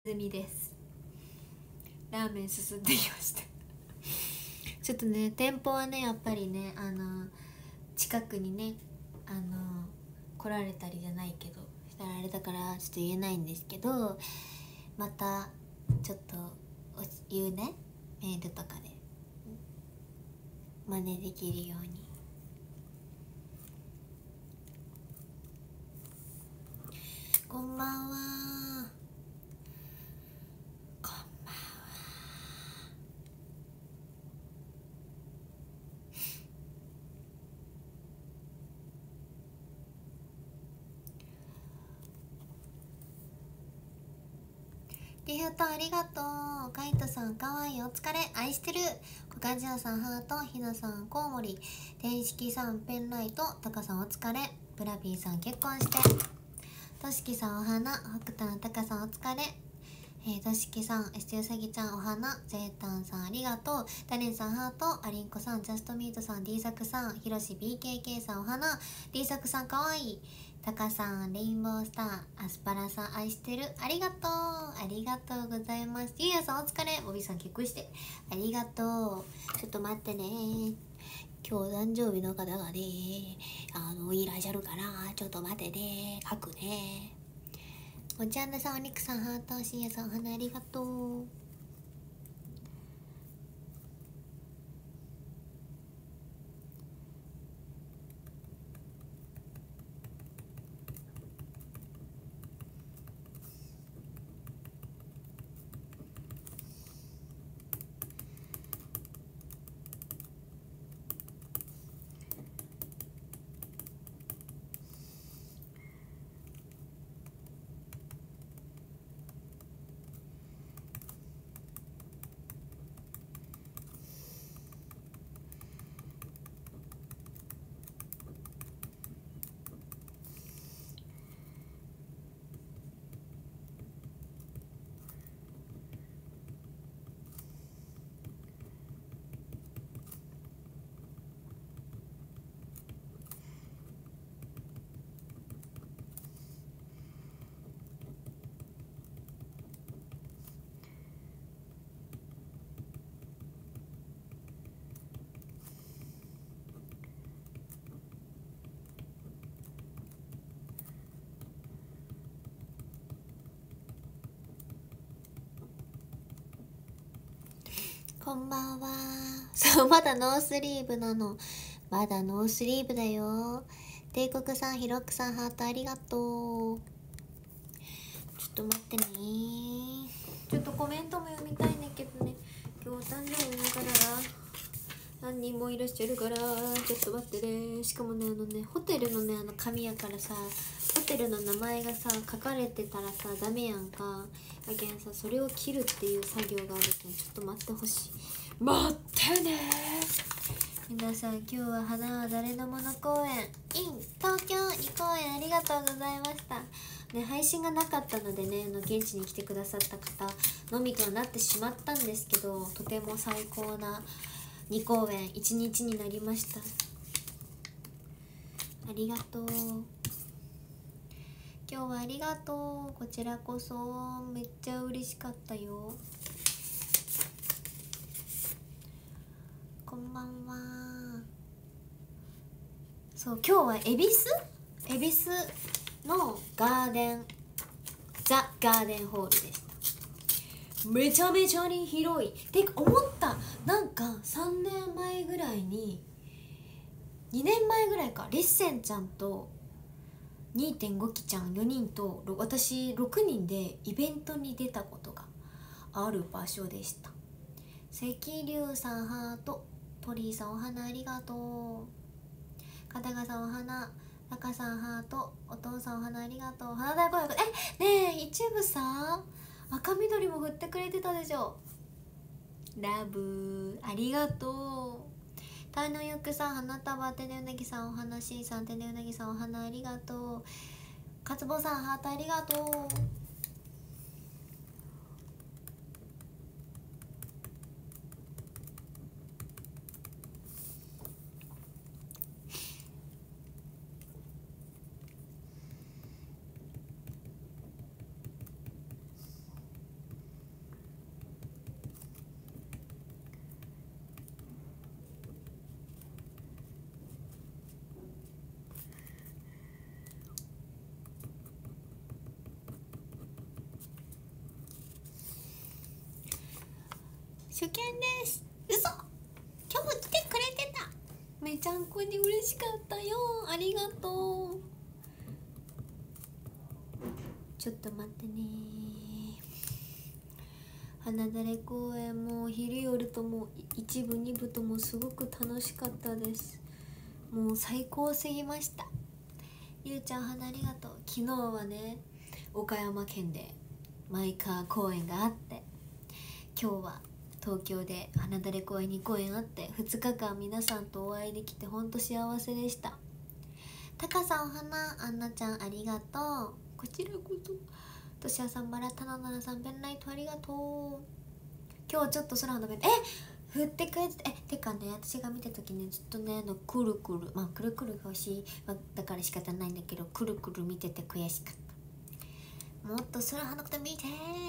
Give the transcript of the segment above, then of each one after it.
泉です。ラーメン進んできましたちょっとね、店舗はねやっぱりね近くにね来られたりじゃないけどしたらあれだからちょっと言えないんですけど、またちょっと言うね、メールとかで真似できるように。こんばんは。こんばんは。リフトありがとう。カイトさんかわいい、お疲れ、愛してる。コカジオさんハート、ひなさんコウモリ、天式さんペンライト、タカさんお疲れ、ブラピーさん結婚して、としきさんお花、北斗のタカさんお疲れ、としきさん、エステウサギちゃんお花、ゼータンさんありがとう、ダレンさんハート、アリンコさん、ジャストミートさん、D サクさん、ヒロシ BKK さんお花、D サクさんかわいい、タカさんレインボースター、アスパラさん愛してる、ありがとう、ありがとうございます。ゆうやさんお疲れ、ボビーさん結婚してありがとう。ちょっと待ってね、今日誕生日の方がねいらっしゃるからちょっと待ってね、書くね。おちゃんださん、お肉さんハート、しんやさんお花ありがとう。こんばんは。そう、まだノースリーブなの。まだノースリーブだよ。帝国さん、ヒロックさん、ハートありがとう。ちょっと待ってね。ちょっとコメントも読みたいねんけどね。今日お誕生日だから何人もいらっしゃるから、ちょっと待ってね。しかもね、ホテルのね、紙やからさ、ホテルの名前がさ、書かれてたらさ、ダメやんか。だけんさ、それを切るっていう作業があるけん、ちょっと待ってほしい。待ってね。皆さん、今日は花は誰のもの公演 in 東京2公演ありがとうございましたね。配信がなかったのでね、現地に来てくださった方のみとはなってしまったんですけど、とても最高な2公演1日になりました。ありがとう。今日はありがとう。こちらこそめっちゃ嬉しかったよ。こんばんは。そう、今日は恵比寿のガーデンザ・ガーデンホールでした。めちゃめちゃに広い。てか思った、なんか3年前ぐらいに2年前ぐらいか、レッセンちゃんと 2.5 期ちゃん4人と私6人でイベントに出たことがある場所でした。石龍さんハート、鳥居さんお花ありがとう、片賀さんお花、中さんハート、お父さんお花ありがとう、花大声、ねえ一部さ、赤緑も振ってくれてたでしょ。ラブありがとう。タイのゆくさん、花束、てねうなぎさんお花、しーさん、てねうなぎさんお花ありがとう、かつぼさんハートありがとう。 初見です。嘘、今日来てくれてた。めちゃんこに嬉しかったよ。ありがとう。ちょっと待ってね。花だれ公園も昼夜とも一部二部ともすごく楽しかったです。もう最高すぎました。ゆうちゃん花ありがとう。昨日はね岡山県で前川公園があって、今日は東京で花だれ公園2公演あって、2日間皆さんとお会いできてほんと幸せでした。たかさんお花、あんなちゃんありがとう。こちらこそ。としやさん、バラタナナナさん、ペンライトありがとう。今日ちょっと空の便振ってくれててかね、私が見た時ね、ずっとねくるくる、くるくるが欲しい、だから仕方ないんだけど、くるくる見てて悔しかった。もっと空花こと見て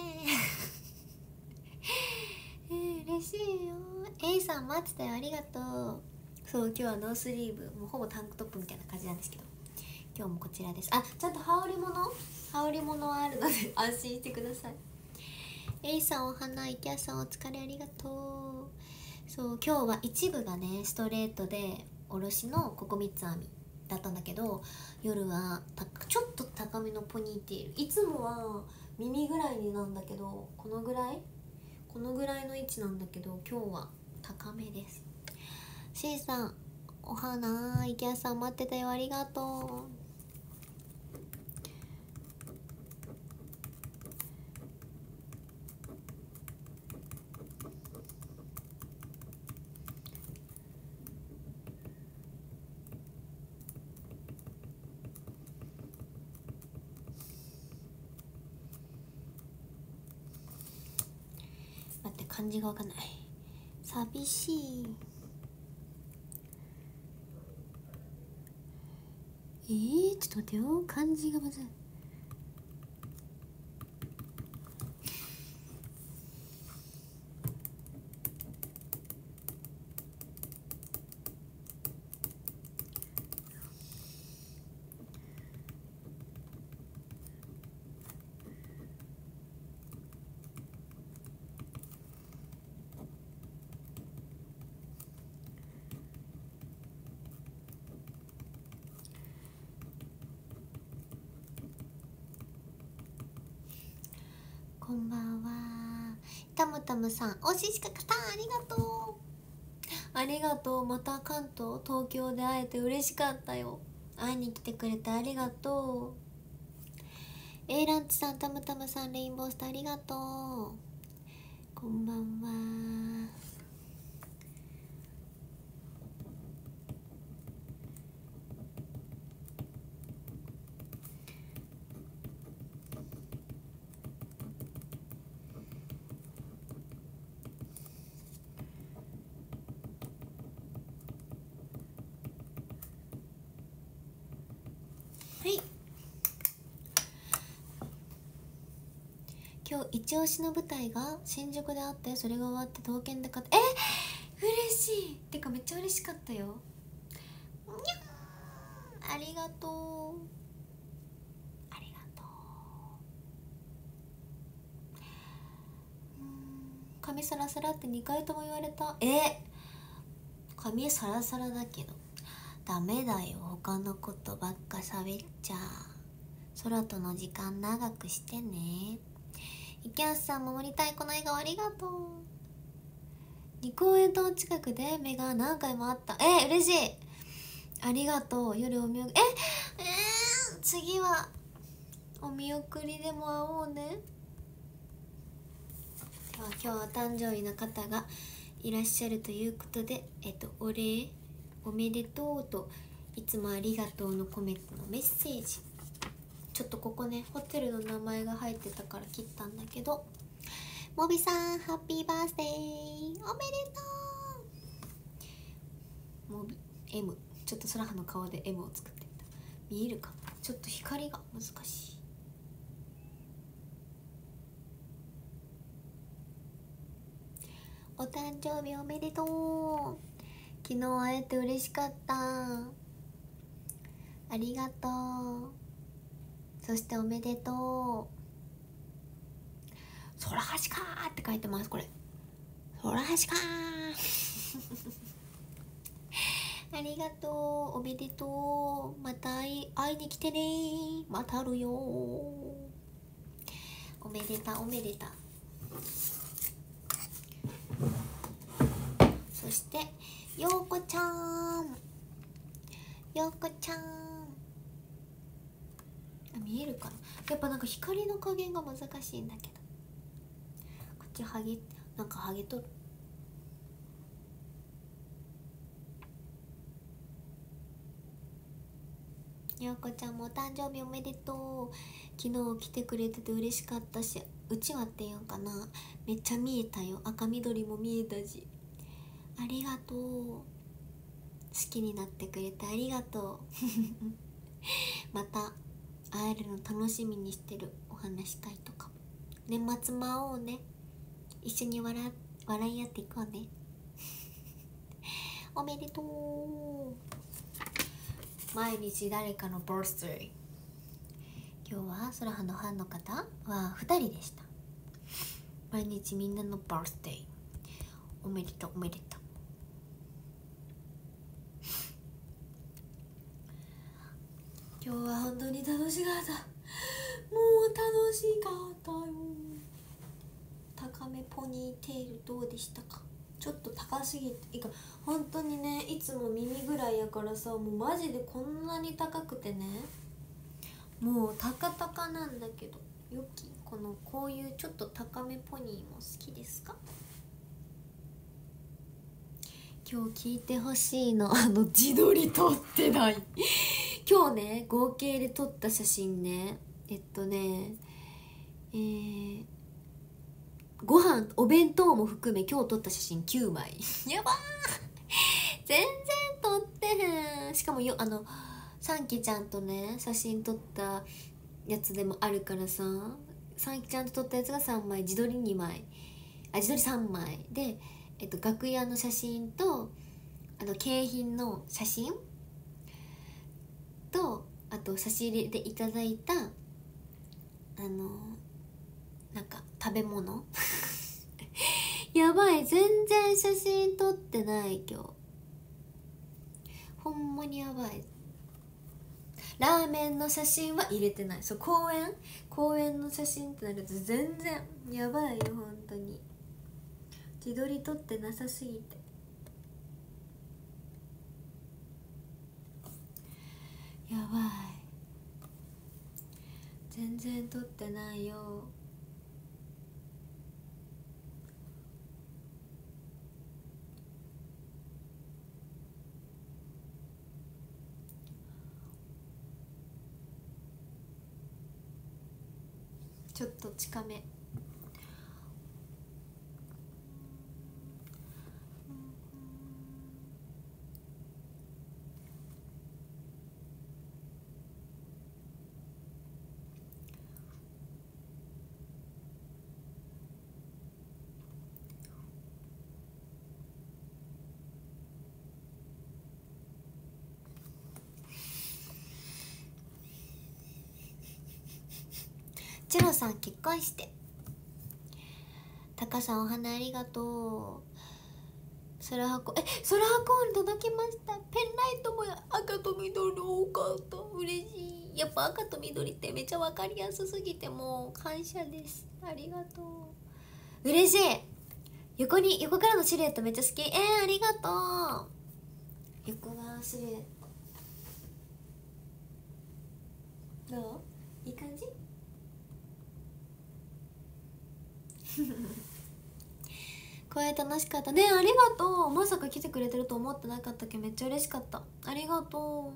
嬉しいよ。A さん待ってたよ、ありがとう。そう、今日はノースリーブ、もうほぼタンクトップみたいな感じなんですけど、今日もこちらです。ちゃんと羽織物はあるので安心してください。A さんお花、池谷さんお疲れありがとう。そう、今日は一部がねストレートでおろしのここ3つ編みだったんだけど、夜はちょっと高めのポニーテール。いつもは耳ぐらいになんだけど、このぐらいの位置なんだけど、今日は高めです。 C さんお花、池谷さん待ってたよ、ありがとう。待って、漢字がわかんない。寂しい。ちょっと待ってよ、漢字がまずい。こんばんは。たむたむさん、おししかかた、ありがとう。ありがとう。また関東、東京で会えて嬉しかったよ。会いに来てくれてありがとう。ランチさん、たむたむさん、レインボースターありがとう。こんばんは。はい、今日一押しの舞台が新宿であって、それが終わって刀剣で買って、嬉しい。てかめっちゃ嬉しかったよ。ありがとう。ありがとう。髪サラサラって2回とも言われた。髪サラサラだけどダメだよ、他のことばっか喋っちゃ。空との時間長くしてね。池橋さん、守りたいこの笑顔ありがとう。二公園と近くで目が何回もあった。嬉しい。ありがとう。夜お見送り、次はお見送りでも会おうね。では今日は誕生日の方がいらっしゃるということで、お礼、おめでとうといつもありがとうのコメントのメッセージ。ちょっとここねホテルの名前が入ってたから切ったんだけど、もびさんハッピーバースデーおめでとう。もび M、 ちょっと空葉の顔で M を作ってみた。見えるかな、ちょっと光が難しい。お誕生日おめでとう。昨日会えて嬉しかった。ありがとう。そしておめでとう。空橋かーって書いてます。これほらはしかありがとう、おめでとう、また会いに来てね、またるよ、おめでたおめでた。そしてようこちゃん、ようこちゃん、見えるかな。やっぱなんか光の加減が難しいんだけど、こっちハゲ、なんかハゲとる。ようこちゃんもお誕生日おめでとう。昨日来てくれてて嬉しかったし、うちわっていうんかな、めっちゃ見えたよ。赤緑も見えたし、ありがとう。好きになってくれてありがとうまた会えるの楽しみにしてる。お話したいとか、年末も会おうね。一緒に笑い合っていこうねおめでとう。毎日誰かのバースデー。今日は空葉のファンの方は2人でした。毎日みんなのバースデーおめでとうおめでとう。今日は本当に楽しかった。もう楽しかったよ。高めポニーテールどうでしたか。ちょっと高すぎていか、本当にね、いつも耳ぐらいやからさ、もうマジでこんなに高くてね、もうタカタカなんだけど、よきこういうちょっと高めポニーも好きですか。今日聞いてほしいの、自撮り撮ってない今日ね、合計で撮った写真ね、ご飯お弁当も含め今日撮った写真9枚やばー全然撮ってへん。しかもサンキちゃんとね写真撮ったやつでもあるからさ、サンキちゃんと撮ったやつが3枚、自撮り2枚、自撮り3枚で、楽屋の写真と景品の写真と、あと差し入れでいただいたなんか食べ物やばい、全然写真撮ってない今日。ほんまにやばい。ラーメンの写真は入れてない。そう、公園の写真ってなると全然やばいよ、ほんとに。自撮り撮ってなさすぎてやばい、全然撮ってないよ。ちょっと近め。チロさん結婚して。タカさんお花ありがとう。空箱ール届きました。ペンライトも赤と緑多かった。嬉しい。やっぱ赤と緑ってめっちゃ分かりやすすぎてもう感謝です。ありがとう。嬉しい。横からのシルエットめっちゃ好き。ありがとう。横側シルエットどう？いい感じ？これ楽しかったね。ありがとう。まさか来てくれてると思ってなかったけどめっちゃ嬉しかった。ありがと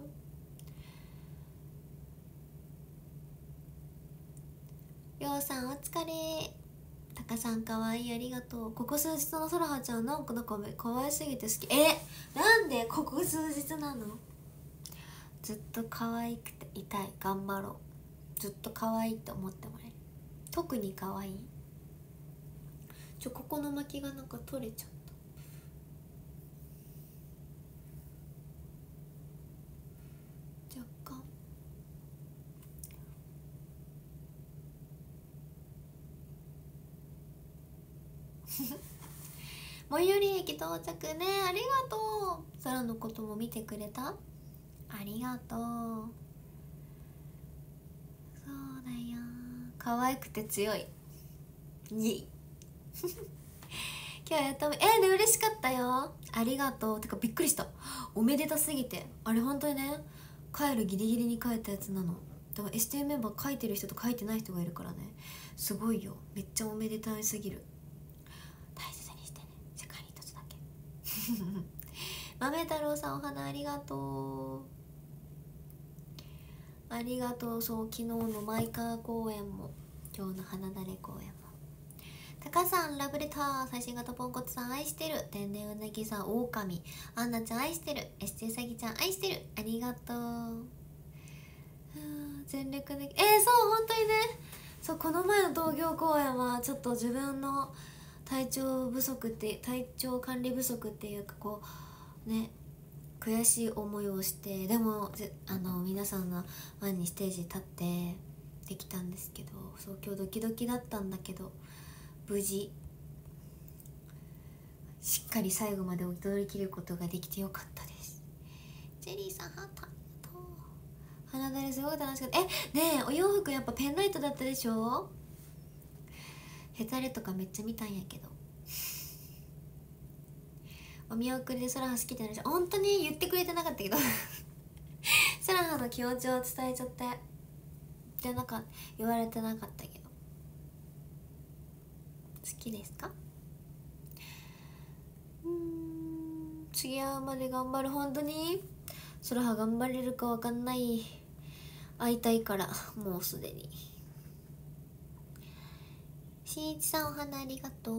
う。ようさんお疲れ。たかさんかわいい、ありがとう。ここ数日のそらはちゃんなんかかわいすぎて好き。なんでここ数日なの？ずっと可愛くていたい。頑張ろう。ずっと可愛いって思ってもらえる。特に可愛い。ここの巻きがなんか取れちゃった。若干最寄り駅到着ね。ありがとう。空のことも見てくれた？ありがとう。そうだよ、可愛くて強い。に今日やったね、嬉しかったよ。ありがとう。てかびっくりした、おめでたすぎて。あれ本当にね、帰るギリギリに帰ったやつなの。だから STU メンバー書いてる人と書いてない人がいるからね、すごいよ。めっちゃおめでたいすぎる。大切にしてね、世界に一つだけ豆太郎さん、お花ありがとう。ありがとう。そう、昨日のマイカー公演も、今日の花だれ公演も。たかさん、ラブレター。最新型ポンコツさん愛してる。天然うなぎさん、オオカミ。アンナちゃん愛してる。ST うさぎちゃん愛してる。ありがとう。全力で、そう本当にね。そう、この前の東京公演はちょっと自分の体調管理不足っていうか、こうね、悔しい思いをして、でも皆さんの前にステージ立ってできたんですけど、そう、今日ドキドキだったんだけど、無事しっかり最後まで踊りきることができてよかったです。ジェリーさん、ハートありがとう。花だれすごく楽しかった。ねえ、お洋服やっぱペンライトだったでしょ。ヘタレとかめっちゃ見たんやけどお見送りで空は好きって話、本当に言ってくれてなかったけど空はの気持ちを伝えちゃって言われてなかったけど、好きですか？次会うまで頑張る。本当に空は頑張れるかわかんない。会いたいから、もうすでに。しんいちさん、お花ありがとう。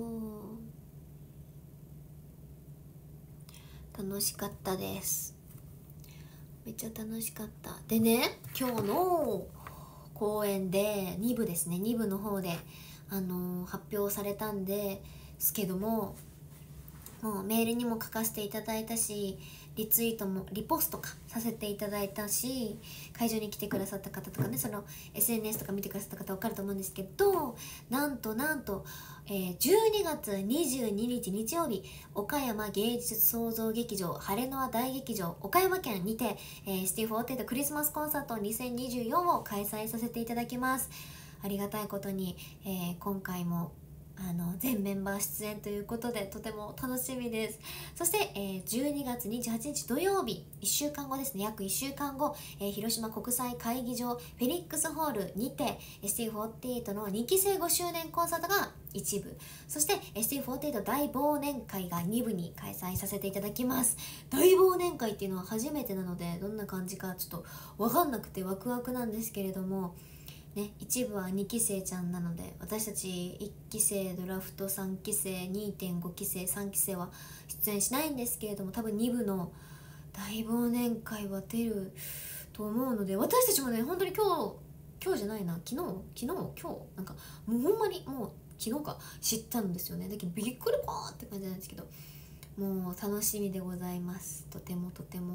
楽しかったです。めっちゃ楽しかった。でね、今日の公演で2部ですね、2部の方で発表されたんですけども、もうメールにも書かせていただいたし、リツイートもリポストかさせていただいたし、会場に来てくださった方とかね、その SNS とか見てくださった方分かると思うんですけど、なんと、12月22日日曜日、岡山芸術創造劇場晴れの輪大劇場岡山県にて、シティフォーテッドクリスマスコンサート2024を開催させていただきます。ありがたいことに、今回も全メンバー出演ということで、とても楽しみです。そして、12月28日土曜日、1週間後ですね、約1週間後、広島国際会議場フェニックスホールにて ST48 の2期生5周年コンサートが1部、そして ST48 大忘年会が2部に開催させていただきます。大忘年会っていうのは初めてなので、どんな感じかちょっと分かんなくてワクワクなんですけれどもね、一部は2期生ちゃんなので、私たち1期生ドラフト3期生 2.5 期生3期生は出演しないんですけれども、多分2部の大忘年会は出ると思うので、私たちもね、本当に今日じゃないな、昨日今日なんかもうほんまにもう昨日か知ったんですよね。だけどびっくりパーって感じなんですけど、もう楽しみでございます。とても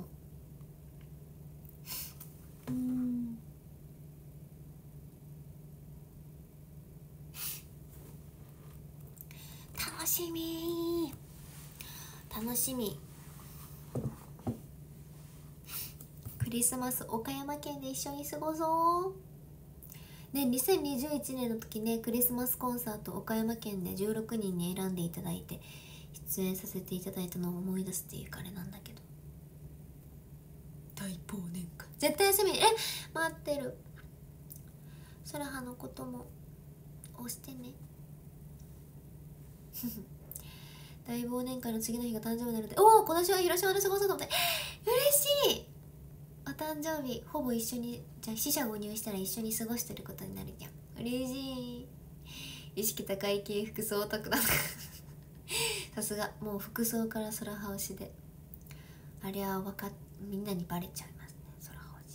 楽しみ。クリスマス岡山県で一緒に過ごそうね。2021年の時ね、クリスマスコンサート岡山県で16人に選んでいただいて出演させていただいたのを思い出すっていうかあれなんだけど、大忘年会絶対休み。待ってる。空葉のことも押してね大忘年会の次の日が誕生日になるって、今年は広島で過ごそうと思って、嬉しい。お誕生日ほぼ一緒に、じゃあ四捨五入したら一緒に過ごしてることになるじゃん。嬉しい。意識高い系服装オタクださすが、もう服装から空羽推しで、ありゃみんなにバレちゃいますね、空羽推し。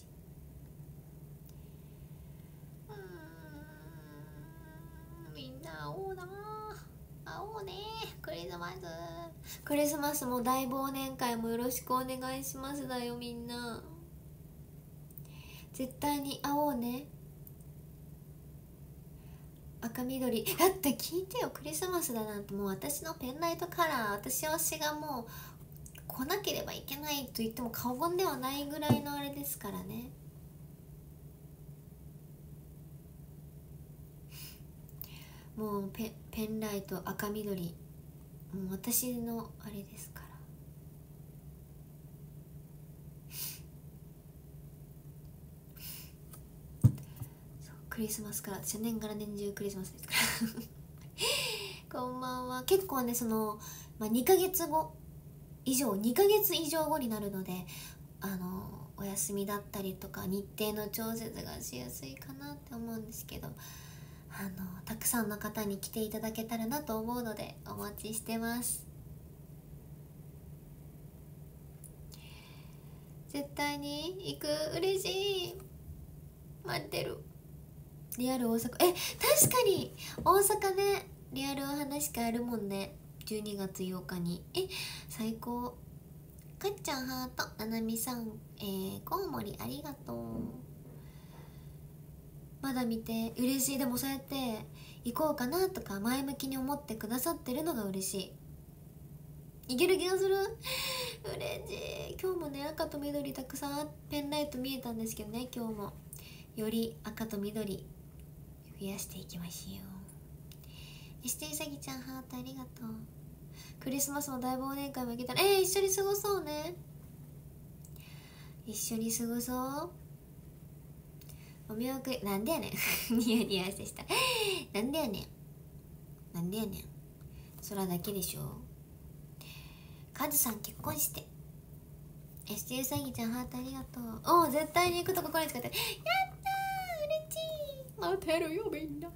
みんな会おうな、会おうね。クリスマスも大忘年会もよろしくお願いしますだよ。みんな絶対に会おうね。 赤緑だって聞いてよ、クリスマスだなんてもう私のペンライトカラー、私推しがもう来なければいけないと言っても過言ではないぐらいのあれですからね。もうペンライト赤緑、もう私のあれですから。そうクリスマスから、私は年がら年中クリスマスですからこんばんは。結構ね、その、2ヶ月後以上、2ヶ月以上後になるので、お休みだったりとか日程の調節がしやすいかなって思うんですけど、たくさんの方に来ていただけたらなと思うのでお待ちしてます。絶対に行く、嬉しい、待ってる。リアル大阪、確かに大阪ね、リアルお話会あるもんね、12月8日に。最高。かっちゃんハート、ななみさん、コウモリありがとう。まだ見て嬉しい。でもそうやって行こうかなとか前向きに思ってくださってるのが嬉しい。いける気がする嬉しい。今日もね、赤と緑たくさんペンライト見えたんですけどね、今日もより赤と緑増やしていきましょう。してうさぎちゃんハートありがとう。クリスマスもだいぶ忘年会も行けたら一緒に過ごそうね。一緒に過ごそう。お見送り、なんでやねんニヤニヤしてしたなんでやねん、なんでやねん、空だけでしょ。カズさん結婚して。ST うさぎちゃんハートありがとう。絶対に行くとここれ使って、やったー、嬉しい。待ってるよみんな、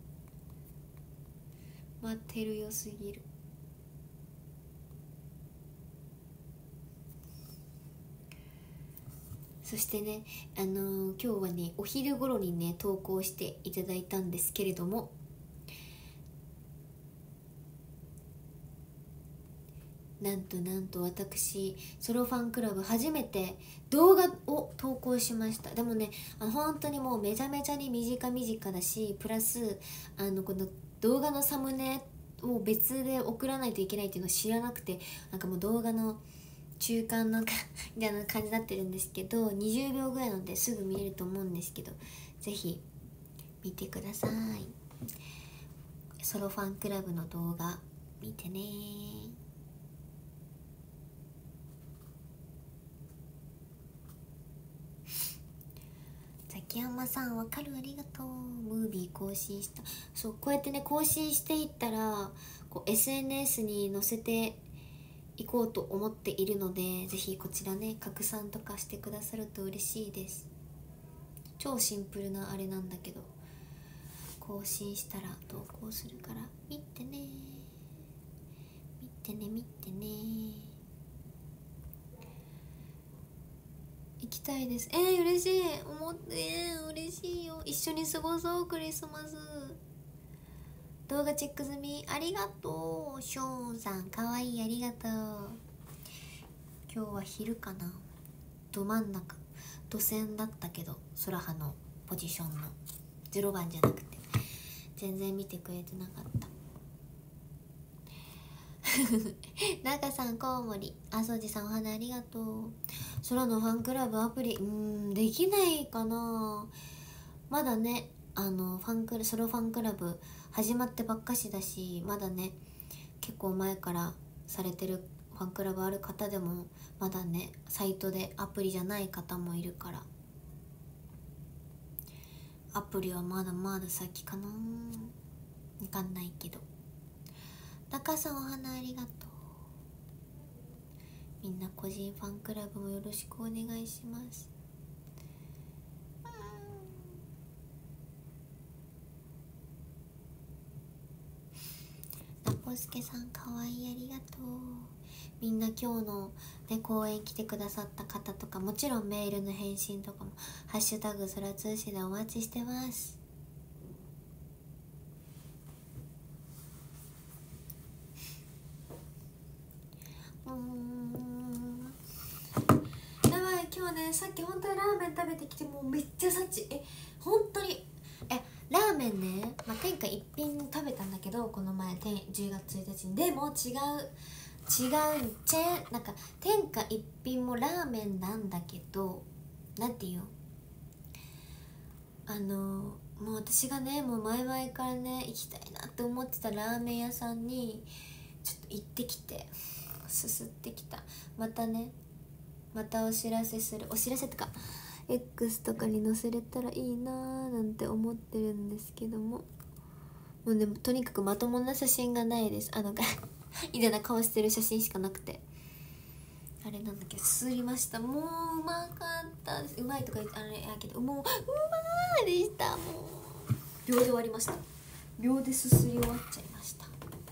待ってるよすぎる。そしてね、今日はね、お昼頃にね投稿していただいたんですけれども、なんと私ソロファンクラブ初めて動画を投稿しました。でもね、本当にもうめちゃめちゃに短だし、プラスこの動画のサムネを別で送らないといけないっていうのを知らなくて、なんかもう動画の中間のみたいな感じになってるんですけど、20秒ぐらいなのですぐ見れると思うんですけど、ぜひ見てください。ソロファンクラブの動画見てね。ザキヤマさんわかる、ありがとう。ムービー更新した。そう、こうやってね更新していったらこう SNS に載せて行こうと思っているので、ぜひこちらね拡散とかしてくださると嬉しいです。超シンプルなあれなんだけど、更新したら投稿するから見てね、見てね、見てね。行きたいです。嬉しい、思って嬉しいよ。一緒に過ごそう、クリスマス。動画チェック済み、ありがとう。ショーンさんかわいい、ありがとう。今日は昼かな、ど真ん中、土線だったけど、空葉のポジションの0番じゃなくて全然見てくれてなかった中さん、コウモリ、あそじさんお花ありがとう。空のファンクラブアプリできないかな。まだね、ソロファンクラブ始まってばっかしだし、まだね結構前からされてるファンクラブある方でもまだねサイトでアプリじゃない方もいるから、アプリはまだまだ先かな、わかんないけど。中さんお花ありがとう。みんな個人ファンクラブもよろしくお願いします。ナポスケさんかわいい、ありがとう。みんな今日の、ね、公演来てくださった方とか、もちろんメールの返信とかもハッシュタグ空通信でお待ちしてます。やばい、今日ねさっき本当にラーメン食べてきてもうめっちゃ幸。本当にラーメンね、天下一品食べたんだけどこの前10月1日に。でも違うチェーンなんか天下一品もラーメンなんだけど、なんていうもう私がね、もう前々からね行きたいなって思ってたラーメン屋さんにちょっと行ってきて、すすってきた。またお知らせとか X とかに載せれたらいいなーなんて思ってるんですけども、もうでもとにかくまともな写真がないです。みたいな顔してる写真しかなくて、あれなんだけど、すすりました。もううまかったです。うまいとか言ってあれやけど、もううまーでした。もう秒で終わりました。秒ですすり終わっちゃいました。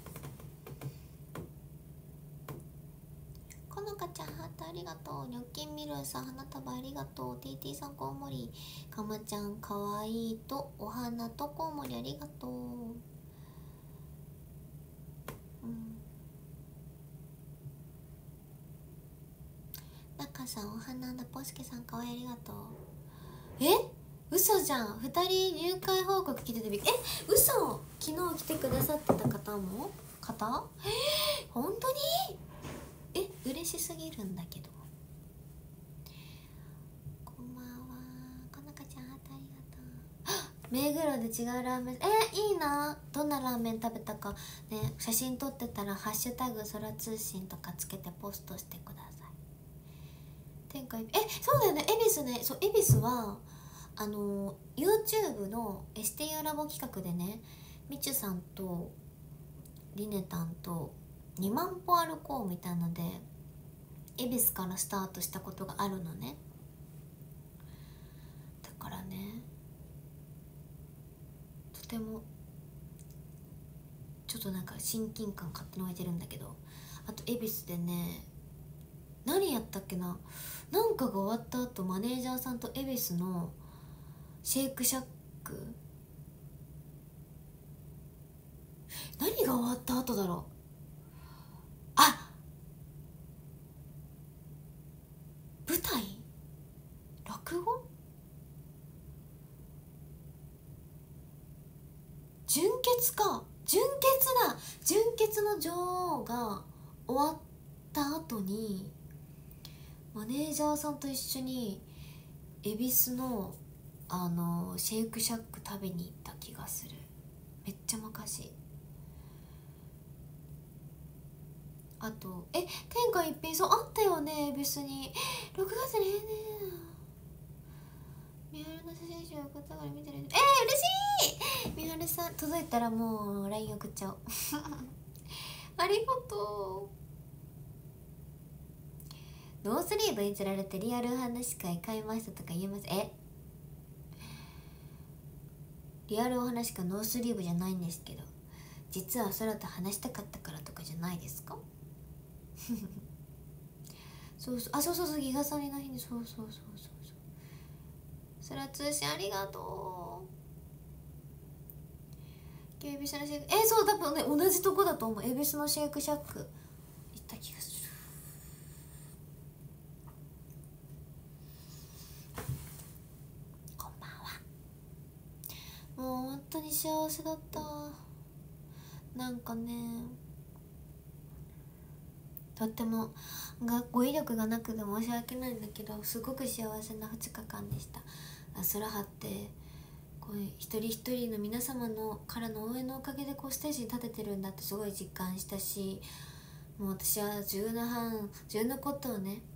このかちゃんハートありがとう。ニョッキンミルーさん花束ありがとう。 TT さんコウモリ、かまちゃんかわいいとお花とコウモリありがとう。中さんお花だ、ポスケさんかわいいありがとう。嘘じゃん。2人入会報告来てて嘘。昨日来てくださってた方本当に嬉しすぎるんだけど。こんばんは、こなかちゃんハートありがとう。目黒で違うラーメン、いいな。どんなラーメン食べたかね、写真撮ってたらハッシュタグ空通信とかつけてポストしてください。天下そうだよね、恵比寿ね。そう、恵比寿はYouTube の STU ラボ企画でね、みちゅさんとりねたんと2万歩歩こうみたいなので恵比寿からスタートしたことがあるのね。だからね、とてもちょっとなんか親近感勝手に湧いてるんだけど、あと恵比寿でね、何やったっけな、なんかが終わった後マネージャーさんと恵比寿のシェイクシャック、何が終わった後だろう、舞台落語純潔か、純潔の女王が終わった後にマネージャーさんと一緒に恵比寿のシェイクシャック食べに行った気がする。めっちゃ昔。あと天下一品、そうあったよね、恵比寿に。6月にみはるの写真集送ったから見てる。嬉しい。みはるさん届いたらもう LINE 送っちゃおうありがとう。ノースリーブにつられてリアル話会買いましたとか言えます？リアルお話かノースリーブじゃないんですけど、実は空と話したかったからとかじゃないですかそうそうギガサリの日に、そう空通信ありがとう。恵比寿のシェイク、そう多分ね同じとこだと思う。恵比寿のシェイクシャック行った気がする。こんばんは。もう本当に幸せだった。なんかね、とっても語彙力がなくて申し訳ないんだけど、すごく幸せな2日間でした。空張ってこう一人一人の皆様のからの応援のおかげでこうステージに立ててるんだってすごい実感したし、もう私は10のことをね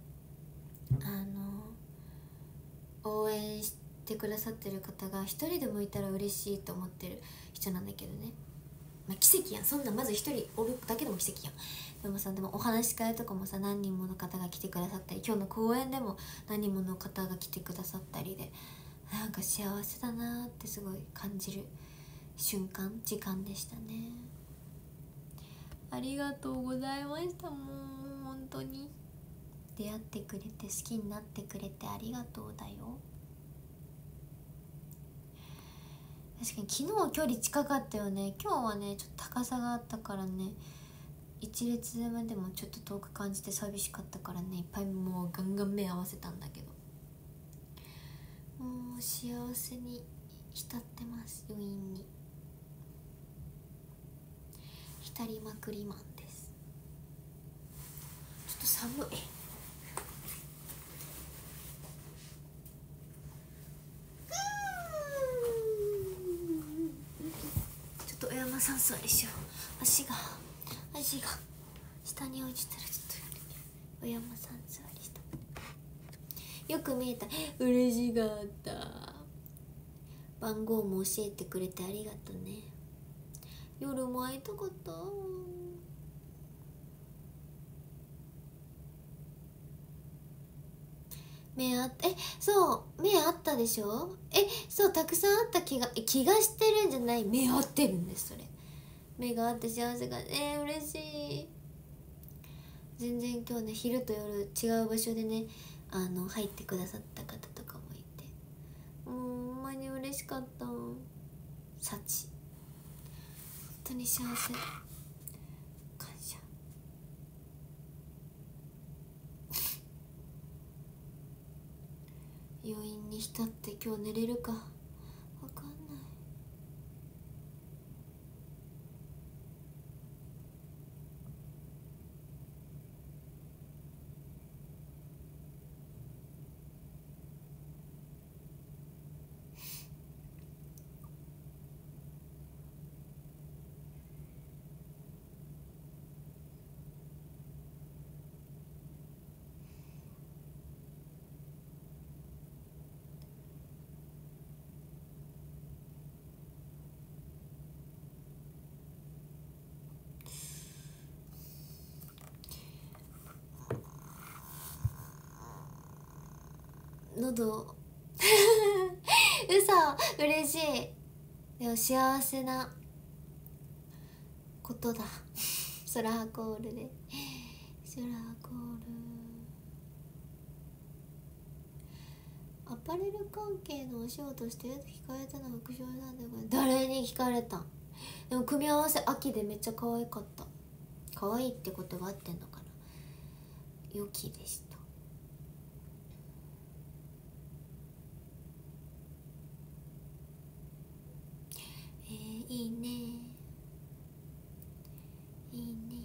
応援してくださってる方が一人でもいたら嬉しいと思ってる人なんだけどね。奇跡やん、そんなまず一人おるだけでも奇跡やん。でもさ、お話し会とかもさ、何人もの方が来てくださったり、今日の公演でも何人もの方が来てくださったりで、なんか幸せだなってすごい感じる時間でしたね。ありがとうございました。もう本当に出会ってくれて好きになってくれてありがとうだよ。確かに昨日距離近かったよね。今日はねちょっと高さがあったからね、一列目でもちょっと遠く感じて寂しかったからね、いっぱいもうガンガン目合わせたんだけど、もう幸せに浸ってます。余韻に浸りまくりマンです。ちょっと寒い。ちょっと小山さん座りしよう。足が下に落ちたらちょっと小山さん座りした。よく見えた。嬉しかった。番号も教えてくれてありがとね。夜も会いたかった。目あったそう目あったでしょ。そうたくさんあった気がしてるんじゃない、目合ってるんです。それ目があって幸せが嬉しい。全然今日ね昼と夜違う場所でね入ってくださった方とかもいて、ほんまに嬉しかった。幸本当に幸せ、感謝。余韻に浸って今日寝れるかわかんない。喉嘘、嬉しい。でも幸せなことだ。ソラーコールでソラーコール。アパレル関係のお仕事してると聞かれたのは副賞なんだけど、誰に聞かれたん。でも組み合わせ秋でめっちゃ可愛かった。可愛いってことが合ってんのかな。良きでした。いいねいいね。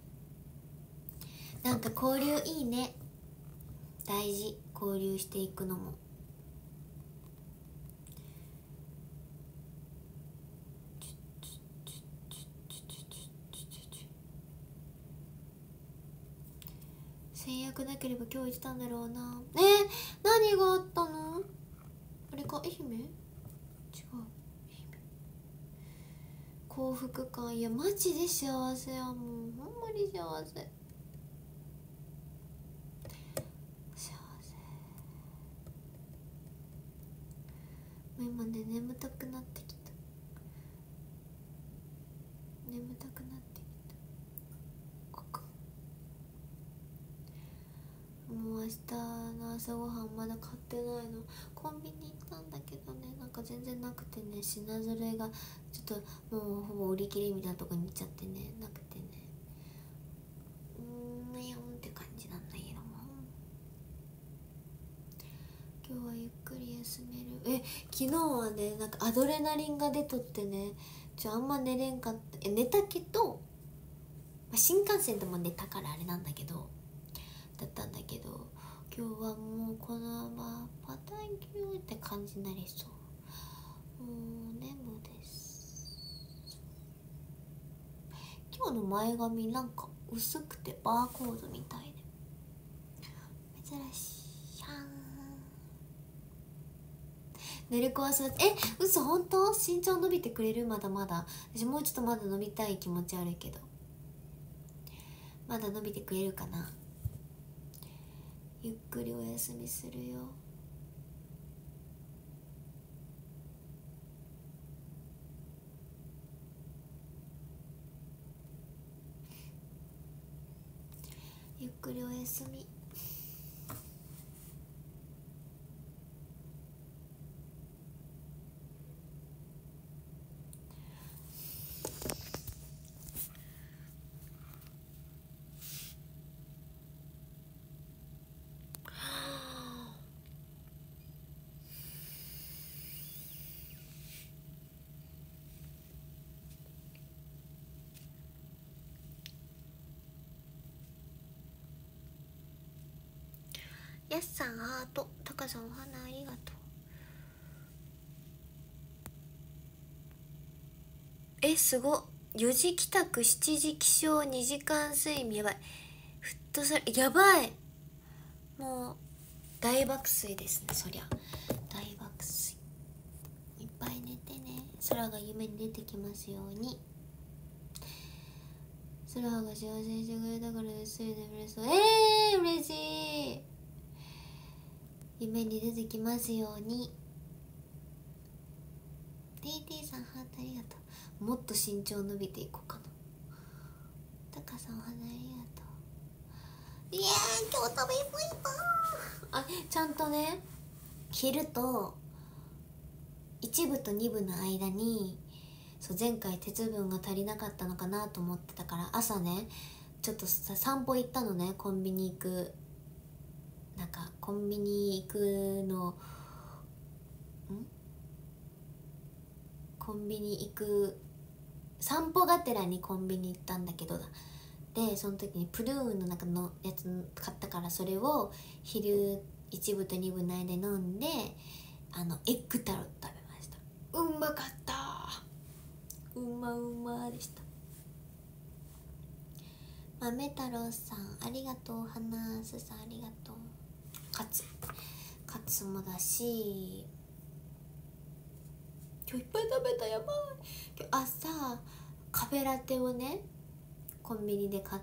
なんか交流いいね。大事、交流していくのも。先約なければ今日行ったんだろうな。何があったの。あれか愛媛、違う幸福感。いやマジで幸せやもん、ほんまに幸せ。幸せ。もう今ね眠たくなってきた。眠たくなってきた。もう明日の朝ごはんまだ買ってないの。コンビニ行ったんだけどね、なんか全然なくてね、品揃えがちょっともうほぼ売り切れみたいなとこに行っちゃってね、なくてね、悩むって感じなんだけども、今日はゆっくり休める。昨日はねなんかアドレナリンが出とってね、あんま寝れんかった。寝たけど、新幹線でも寝たからあれなんだけどだったんだけど、今日はもうこのままパタンキューって感じになりそう。もう眠です。今日の前髪なんか薄くてバーコードみたいで珍しい。シャーン。寝る子はそう。嘘、本当？身長伸びてくれる？まだまだ私もうちょっとまだ伸びたい気持ちあるけど、まだ伸びてくれるかな。ゆっくりお休みするよ。ゆっくりお休み。 やすさんハート、たかさんお花ありがとう。すごっ。4時帰宅7時起床2時間睡眠。やばい。フットサルやばい。もう大爆睡ですね。そりゃ大爆睡。いっぱい寝てね。空が夢に出てきますように。空が幸せにしてくれたからぐっすり眠れそう。嬉しい。夢に出てきますように。 TT さんハートありがとう。もっと身長伸びていこうかな。タカさんお花ありがとう。いやー今日食べ過ぎた。ちゃんとね、昼と1部と2部の間に、そう前回鉄分が足りなかったのかなと思ってたから、朝ねちょっとさ散歩行ったのね。コンビニ行く、なんかコンビニ行くのコンビニ行く散歩がてらにコンビニ行ったんだけどだ。でその時にプルーンの中のやつ買ったから、それを昼1部と2部の間に飲んで、エッグタルト食べました。うまかった。うまでした。豆太郎さんありがとう。花すさんありがとう。カツもだし、今日いっぱい食べた。やばい。今日朝カフェラテをねコンビニで買って、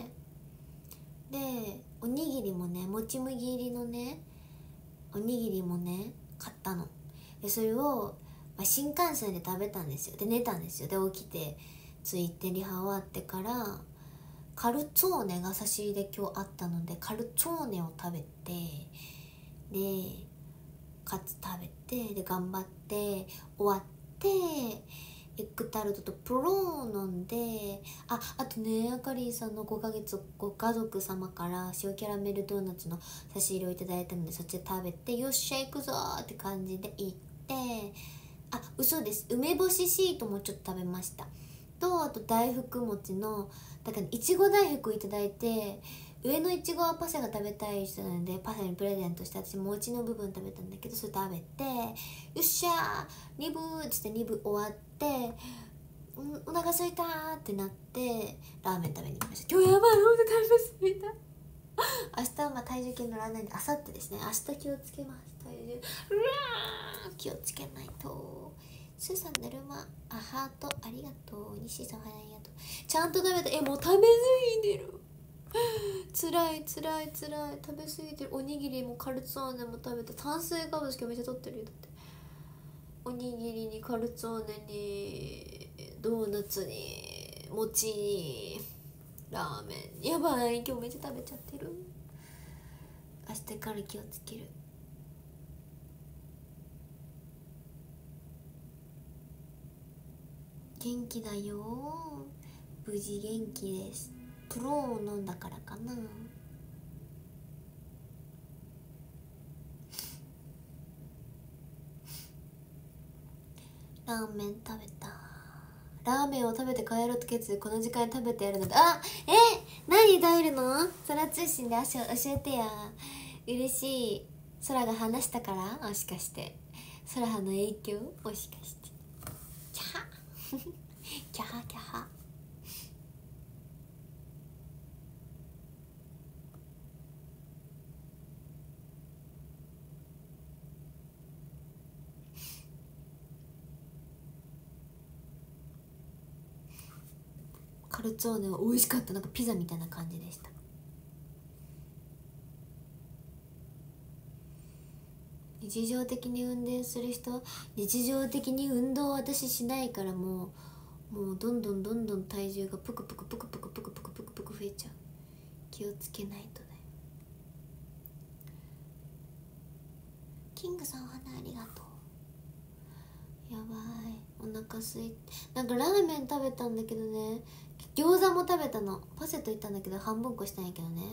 でおにぎりもね、もち麦入りのねおにぎりもね買ったの。でそれを、新幹線で食べたんですよ。で寝たんですよ。で起きてついてリハ終わってからカルツォーネが差し入れ今日あったので、カルツォーネを食べて、でカツ食べて、で頑張って終わって、エッグタルトとプロー飲んで、あとね、あかりんさんの5ヶ月ご家族様から塩キャラメルドーナツの差し入れをいただいたので、そっちで食べて、よっしゃ行くぞーって感じで行って、嘘です、梅干しシートもちょっと食べましたと、あと大福餅の、だからいちご大福をいただいて、上のいちごはパセが食べたい人なのでパセにプレゼントして、私餅の部分食べたんだけど、それ食べて、よっしゃー2部っつって2部終わって、お腹空いたーってなってラーメン食べに行きました。今日やばい、ほんと食べ過ぎた。明日は体重計乗らないんで、あさってですね。明日気をつけます。体重気をつけないと。スーさん、だるまハートありがとう。西さん、ありがとう。ちゃんと食べた。もう食べ過ぎてる。つらい食べ過ぎてる。おにぎりもカルツォーネも食べた。炭水化物今日めっちゃ取ってるよ。だっておにぎりにカルツォーネにドーナツに餅にラーメン。やばい、今日めっちゃ食べちゃってる。明日から気をつける。元気だよ。無事元気です。プロを飲んだからかな。ラーメン食べた。ラーメンを食べて帰ろうと決意、この時間に食べてやるので。何食べるの？空通信で教えてや。嬉しい。空が話したから？もしかして空の影響？もしかしてキャハキャハキャハ。カルツォーネは美味しかった。なんかピザみたいな感じでした。日常的に運転する人、日常的に運動を私しないから、もうどんどん体重がプクプク増えちゃう。気をつけないとね。キングさんお花ありがとう。やばい、お腹すいて、なんかラーメン食べたんだけどね、餃子も食べたの。パセと言ったんだけど半分こしたんやけどね。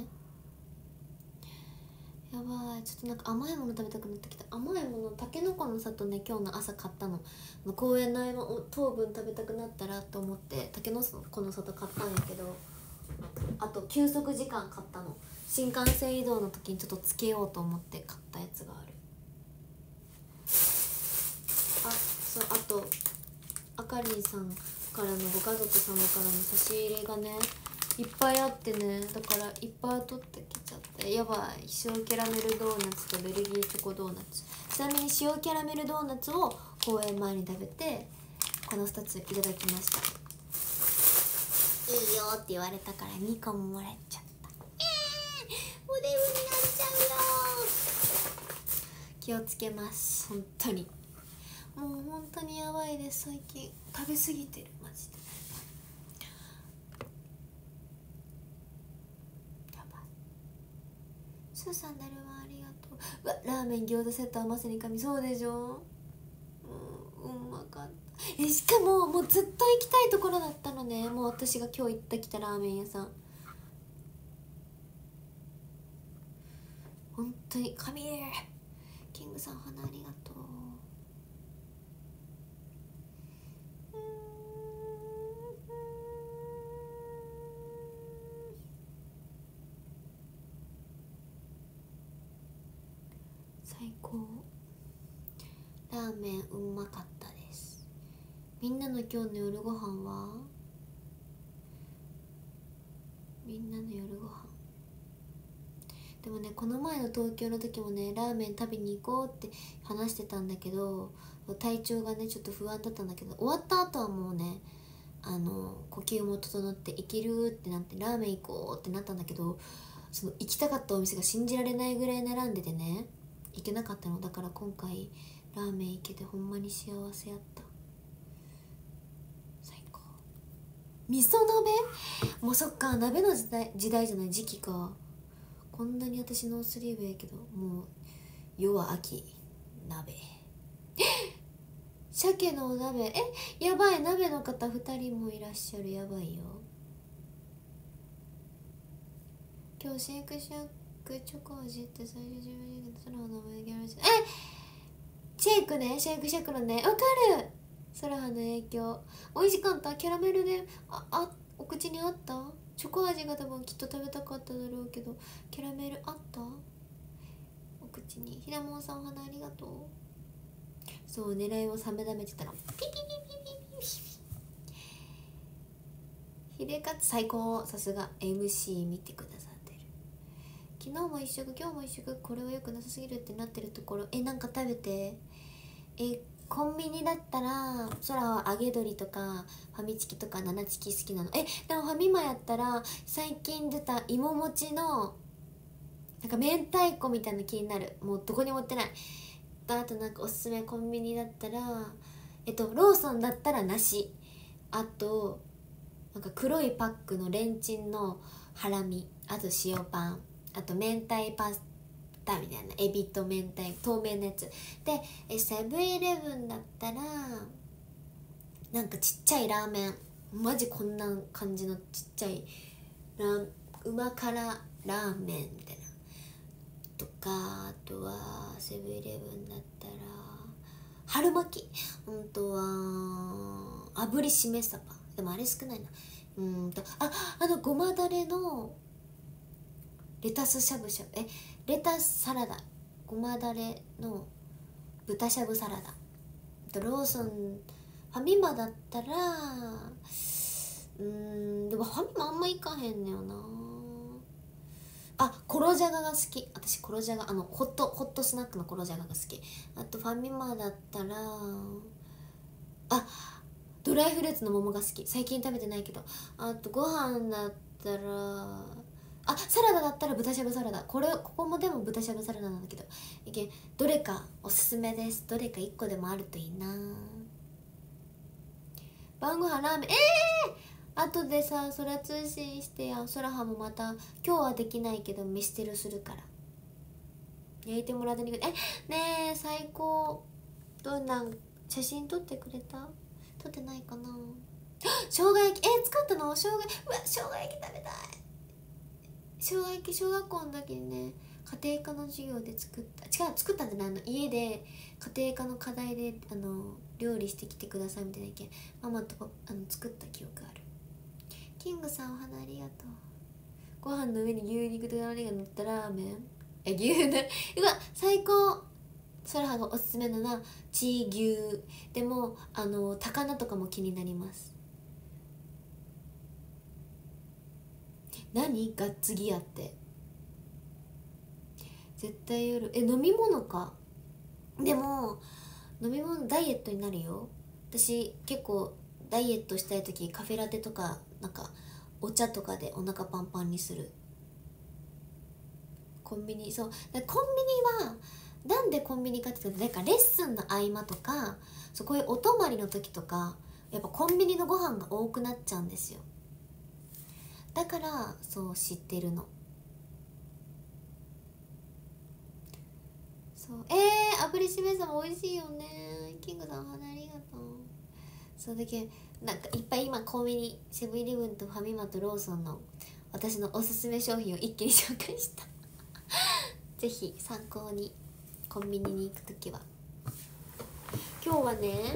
やばい、ちょっとなんか甘いもの食べたくなってきた。甘いもの、たけのこの里ね、今日の朝買ったの。公園の糖分食べたくなったらと思ってたけのこの里買ったんやけど、 あと休息時間買ったの。新幹線移動の時にちょっとつけようと思って買ったやつがある。あ、そう、あとあかりんさんからのご家族様からの差し入れがねいっぱいあってね、だからいっぱい取ってきちゃって、やばい。塩キャラメルドーナツとベルギーチョコドーナツ。ちなみに塩キャラメルドーナツを公演前に食べてこの2ついただきました。いいよって言われたから2個ももらっちゃった。おデブになっちゃうよ。気をつけます、本当に。もう本当にやばいです、最近食べ過ぎてる、マジでやばい。スーさんだるまありがとう。うわ、ラーメン餃子セットはまさに神。そうでしょ。うまかった。しかももうずっと行きたいところだったのね。もう私が今日行ってきたラーメン屋さん、本当に神。キングさん花ありがとう。最高。ラーメンうまかったです。みんなの今日の夜ご飯は？みんなの夜ご飯でもね、この前の東京の時もねラーメン食べに行こうって話してたんだけど、体調がねちょっと不安だったんだけど、終わった後はもうね呼吸も整っていけるってなってラーメン行こうってなったんだけど、その行きたかったお店が信じられないぐらい並んでてね行けなかったの。だから今回ラーメン行けてほんまに幸せやった。最高。味噌鍋もうそっか、鍋の時代じゃない時期か。こんなに私ノースリーブやけど、もう夜は秋鍋鮭のお鍋、やばい。鍋の方2人もいらっしゃる。やばいよ。今日シェイクシャックチョコ味って最初自分にその名前ギャラシシェイクね、シェイクシャックのね、わかる。ソラハの影響美味しかった。キャラメルでお口にあった。チョコ味が多分きっと食べたかっただろうけど、キャラメルあったお口に。ひらもんさんお花ありがとう。そう、狙いを冷めだめてたらピピピピピピピ。ヒレカツ最高。さすが MC 見てくださってる。昨日も一食今日も一食、これはよくなさすぎるってなってるところ、なんか食べて。コンビニだったら空は揚げ鶏とかファミチキとか七チキ好きなの。でもファミマやったら最近出た芋餅のなんか明太子みたいなの気になる。もうどこにも売ってない。あとなんかおすすめコンビニだったらローソンだったら梨、あとなんか黒いパックのレンチンのハラミ、あと塩パン、あと明太パスタみたいな、エビと明太透明のやつで、セブンイレブンだったらなんかちっちゃいラーメン、マジこんな感じのちっちゃいうま辛ラーメンみたいなとか、あとはセブンイレブンだったら春巻き、本当は炙りしめ鯖、でもあれ少ないな。ごまだれのレタスしゃぶしゃぶ、レタスサラダ、ごまだれの豚しゃぶサラダ。ローソン、ファミマだったらでもファミマあんま行かへんねよな。コロジャガが好き。私コロジャガホットスナックのコロジャガが好き。あとファミマだったらドライフルーツの桃が好き。最近食べてないけど。あとご飯だったらサラダだったら豚しゃぶサラダ。ここもでも豚しゃぶサラダなんだけど、どれかおすすめです。どれか1個でもあるといいな。晩ご飯ラーメン。後でさ空通信してや。空はもまた今日はできないけど飯テロするから焼いてもらってねえ最高。どんなん写真撮ってくれた？撮ってないかな。生姜焼き作ったの？生姜焼き食べたい。生姜焼き小学校の時にね家庭科の授業で作ったんじゃないの。家で家庭科の課題で料理してきてくださいみたいな意見ママと作った記憶ある。 キングさんお花ありがとう。ご飯の上に牛肉と玉ねぎが乗ったラーメン、牛ねうわ最高。そらはがおすすめなのはチー牛でも高菜とかも気になります。何ガッツギアって。絶対夜飲み物か。でも飲み物ダイエットになるよ。私結構ダイエットしたい時カフェラテとかなんかお茶とかでお腹パンパンにする。コンビニ、そうコンビニはなんでコンビニかっていうと、なんかレッスンの合間とかそうこういうお泊まりの時とかやっぱコンビニのご飯が多くなっちゃうんですよ。だからそう知ってるの。そう炙りしめ鯖美味しいよね。キングさんお花ありがとう。そうだけなんかいっぱい今コンビニセブンイレブンとファミマとローソンの私のおすすめ商品を一気に紹介したぜひ参考にコンビニに行くときは。今日はね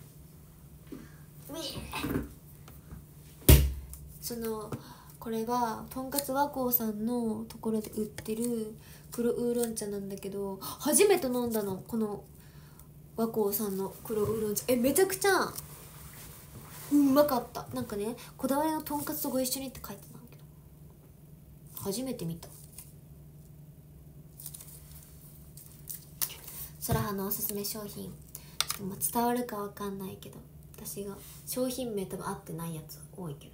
これがとんかつ和光さんのところで売ってる黒ウーロン茶なんだけど、初めて飲んだのこの和光さんの黒ウーロン茶。めちゃくちゃうまかった。なんかねこだわりのとんかつとご一緒にって書いてたんだけど初めて見た。そらはのおすすめ商品伝わるかわかんないけど、私が商品名多分合ってないやつ多いけ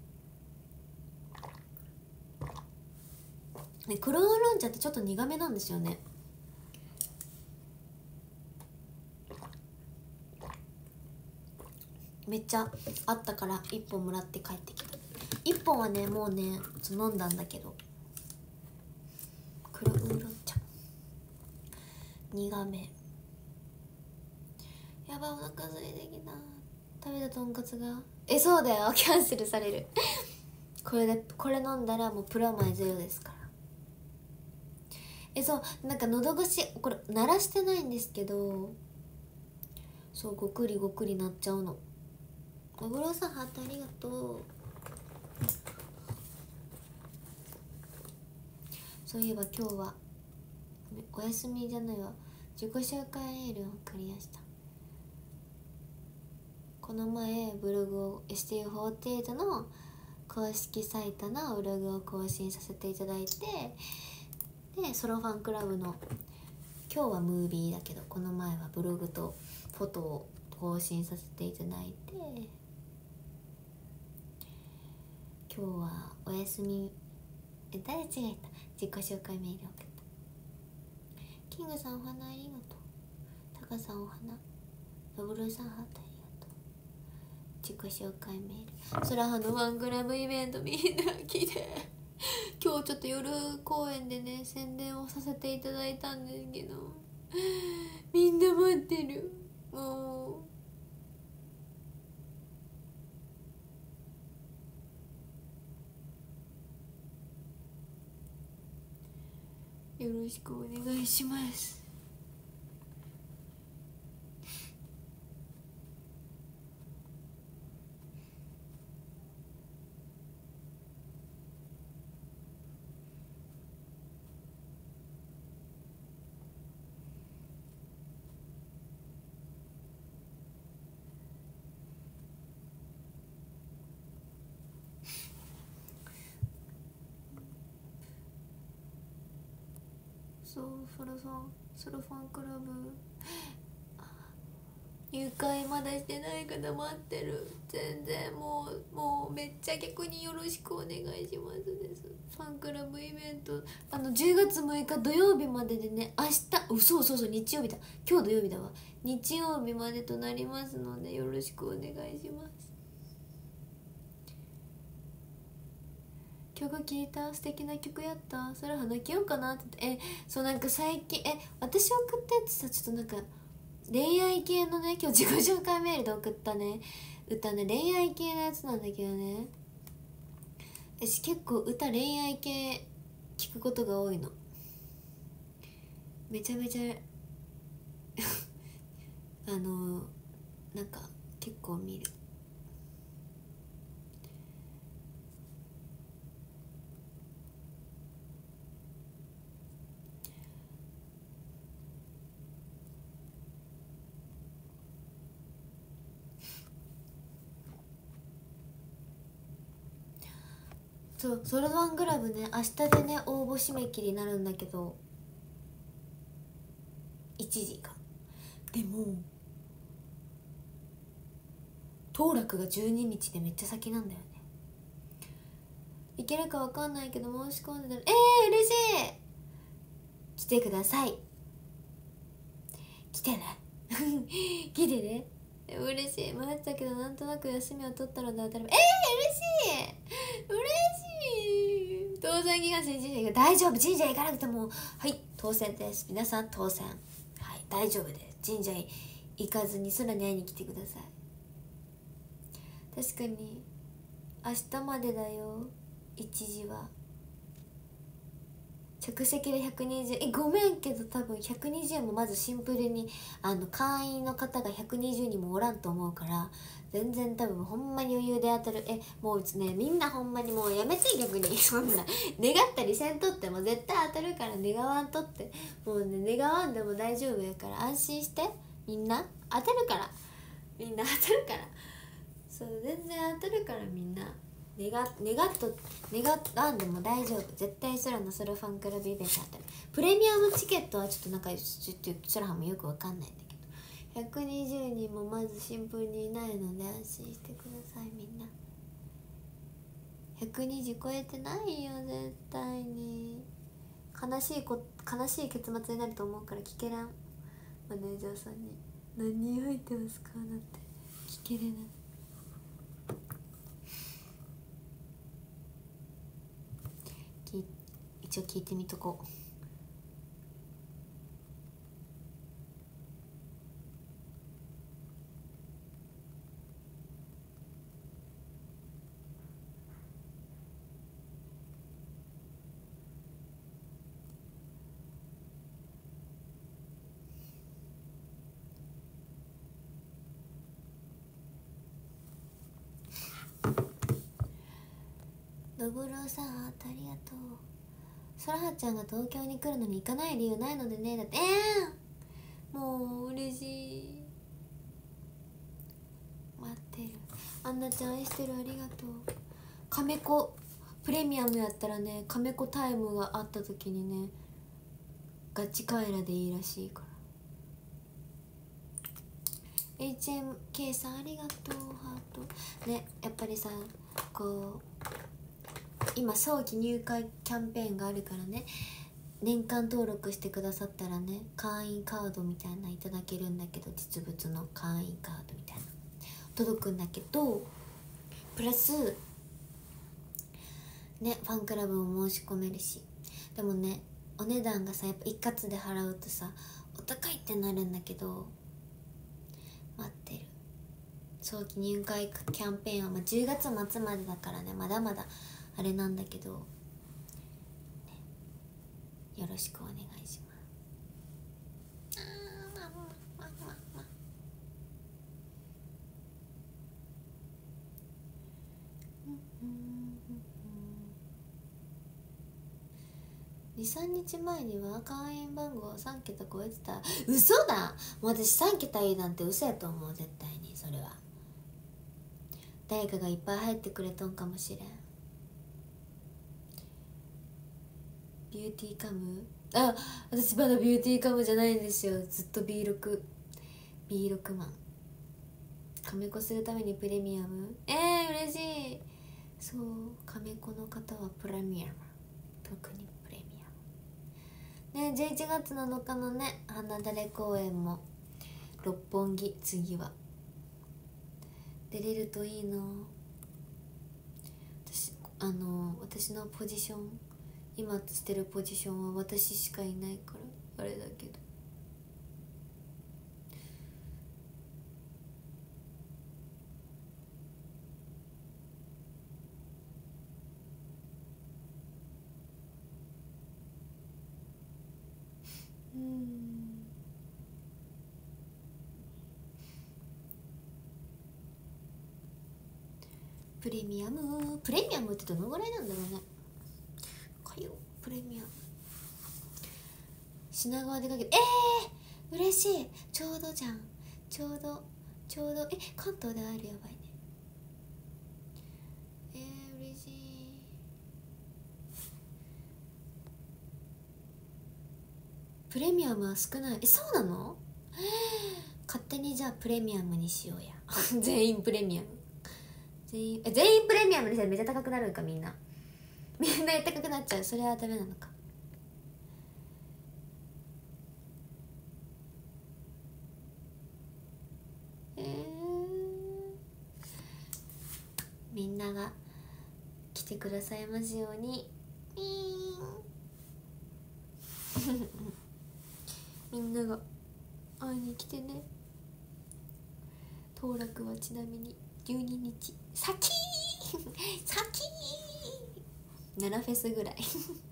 どね。黒ウーロン茶ってちょっと苦めなんですよね。めっちゃあったから1本もらって帰ってきた。1本はねもうね飲んだんだけど、黒ウーロン茶苦め。やばいお腹空いてきた。食べたとんかつがそうだよキャンセルされるこれ飲んだらもうプラマイゼロですから。そうなんか喉越しこれ鳴らしてないんですけど、そうごくりごくりなっちゃうの。小黒さんハートありがとう。そういえば今日はお休みじゃないわ、自己紹介メールを送りました。この前ブログを STU48 の公式サイトのブログを更新させていただいて、でソロファンクラブの今日はムービーだけどこの前はブログとフォトを更新させていただいて、今日はお休み。誰違えた、自己紹介メール送った。キングさんお花ありがとう。タカさんお花、ロブルさんハートありがとう。自己紹介メール。ソラハのファンクラブイベントみんな来て今日ちょっと夜公演でね宣伝をさせていただいたんですけどみんな待ってる。もうよろしくお願いします。そうソロファンクラブ入会まだしてない方待ってる。全然もうめっちゃ逆によろしくお願いしますです。ファンクラブイベント10月6日土曜日まででね、明日そう日曜日だ、今日土曜日だわ、日曜日までとなりますのでよろしくお願いします。曲聴いた？素敵な曲やった。それは泣きようかなってそうなんか最近私送ったやつさ、ちょっとなんか恋愛系のね、今日自己紹介メールで送ったね歌ね恋愛系のやつなんだけどね、私結構恋愛系聞くことが多いの。めちゃめちゃなんか結構見る。 そう、ソロファンクラブね、明日でね応募締め切りになるんだけど、1時か。でも当落が12日でめっちゃ先なんだよね。いけるかわかんないけど申し込んでたら嬉しい。来てください。来てね来てね。嬉しい。迷ったけどなんとなく休みを取ったので当たり前。嬉しい嬉しい。当選祈願神社が大丈夫。神社行かなくてもはい当選です。皆さん当選、はい大丈夫です。神社行かずに空に会いに来てください。確かに明日までだよ。1時は着席で120。ごめんけど多分120もまずシンプルに会員の方が120人もおらんと思うから、全然多分ほんまに余裕で当たる。もうねみんなほんまにもうやめて逆にそんな願ったりせんとっても絶対当たるから、願わんとって。もうね願わんでも大丈夫やから安心して。みんな当たるから、みんな当たるから。そう全然当たるから、みんな願わんでも大丈夫。絶対空のソロファンクラブイベント当たる。プレミアムチケットはちょっとなんかちょっと空はもよくわかんないんだけど、120人もまずシンプルにいないので安心してください。みんな120超えてないよ絶対に。悲しい結末になると思うから聞けらん。マネージャーさんに何人入ってますかなんて聞けれない。一応聞いてみとこう。ドブロさんありがとう。そらはちゃんが東京に来るのに行かない理由ないのでね。だってもう嬉しい。待ってる。アンナちゃん愛してる、ありがとう。カメコプレミアムやったらね、カメコタイムがあった時にねガチカエラでいいらしいから。 HMK さんありがとう。ハートね。やっぱりさこう今早期入会キャンペーンがあるからね、年間登録してくださったらね会員カードみたいないただけるんだけど、実物の会員カードみたいな届くんだけど、プラスねファンクラブも申し込めるし。でもねお値段がさやっぱ一括で払うとさお高いってなるんだけど、待ってる。早期入会キャンペーンは、10月末までだからねまだまだあれなんだけど、ね、よろしくお願いします。23日前には会員番号3桁超えてた。嘘だ。もう私3桁いいなんて嘘やと思う。絶対にそれは誰かがいっぱい入ってくれとんかもしれん。ビューティーカム、私まだビューティーカムじゃないんですよ。ずっと B6 マン。カメコするためにプレミアム。嬉しい。そうカメコの方はプレミアム、特にプレミアムね。11月7日のね花だれ公演も六本木、次は出れるといいな。私のポジション、今してるポジションは私しかいないからあれだけど、プレミアムってどのぐらいなんだろうね。かよプレミアム品川でかけて嬉しい。ちょうどじゃん。ちょうど関東で会える。やばいね。嬉しい。 プレミアムは少ない。そうなの？勝手にじゃあプレミアムにしようや全員プレミアム、全員プレミアムにしたらめっちゃ高くなるんか。みんな高くなっちゃう。それはダメなのか。みんなが来てくださいますように。みんなが会いに来てね。当落はちなみに12日先7フェスぐらい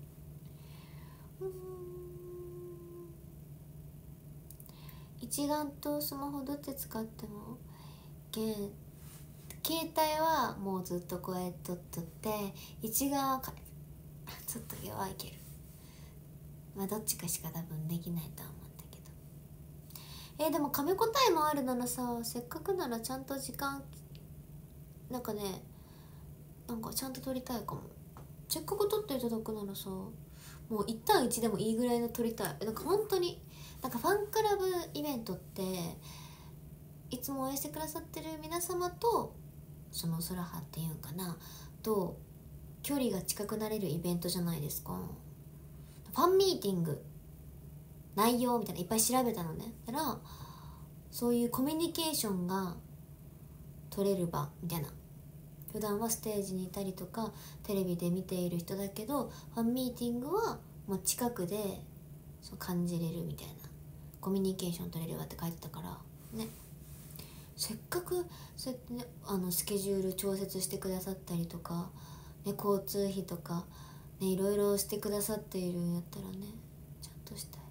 一眼とスマホどっち使っても携帯はもうずっとこうやって撮って一眼はちょっと弱いけど、まあどっちかしか多分できないとは思うんだけど。でもカメ答えもあるならさ、せっかくならちゃんと時間なんかね、なんかちゃんと撮りたいかも。せっかく撮っていただくならさ、もう1対1でもいいぐらいの撮りたい。なんか本当になんかファンクラブイベントっていつも応援してくださってる皆様とその空葉っていうんかなと距離が近くなれるイベントじゃないですか。ファンミーティング内容みたいないっぱい調べたのね。だからそういうコミュニケーションが取れる場みたいな。普段はステージにいたりとかテレビで見ている人だけど、ファンミーティングはもう近くでそう感じれるみたいな、コミュニケーション取れるわって書いてたからね。せっかくそうやってね、スケジュール調節してくださったりとか、ね、交通費とか、ね、いろいろしてくださっているんやったらね、ちゃんとしたい。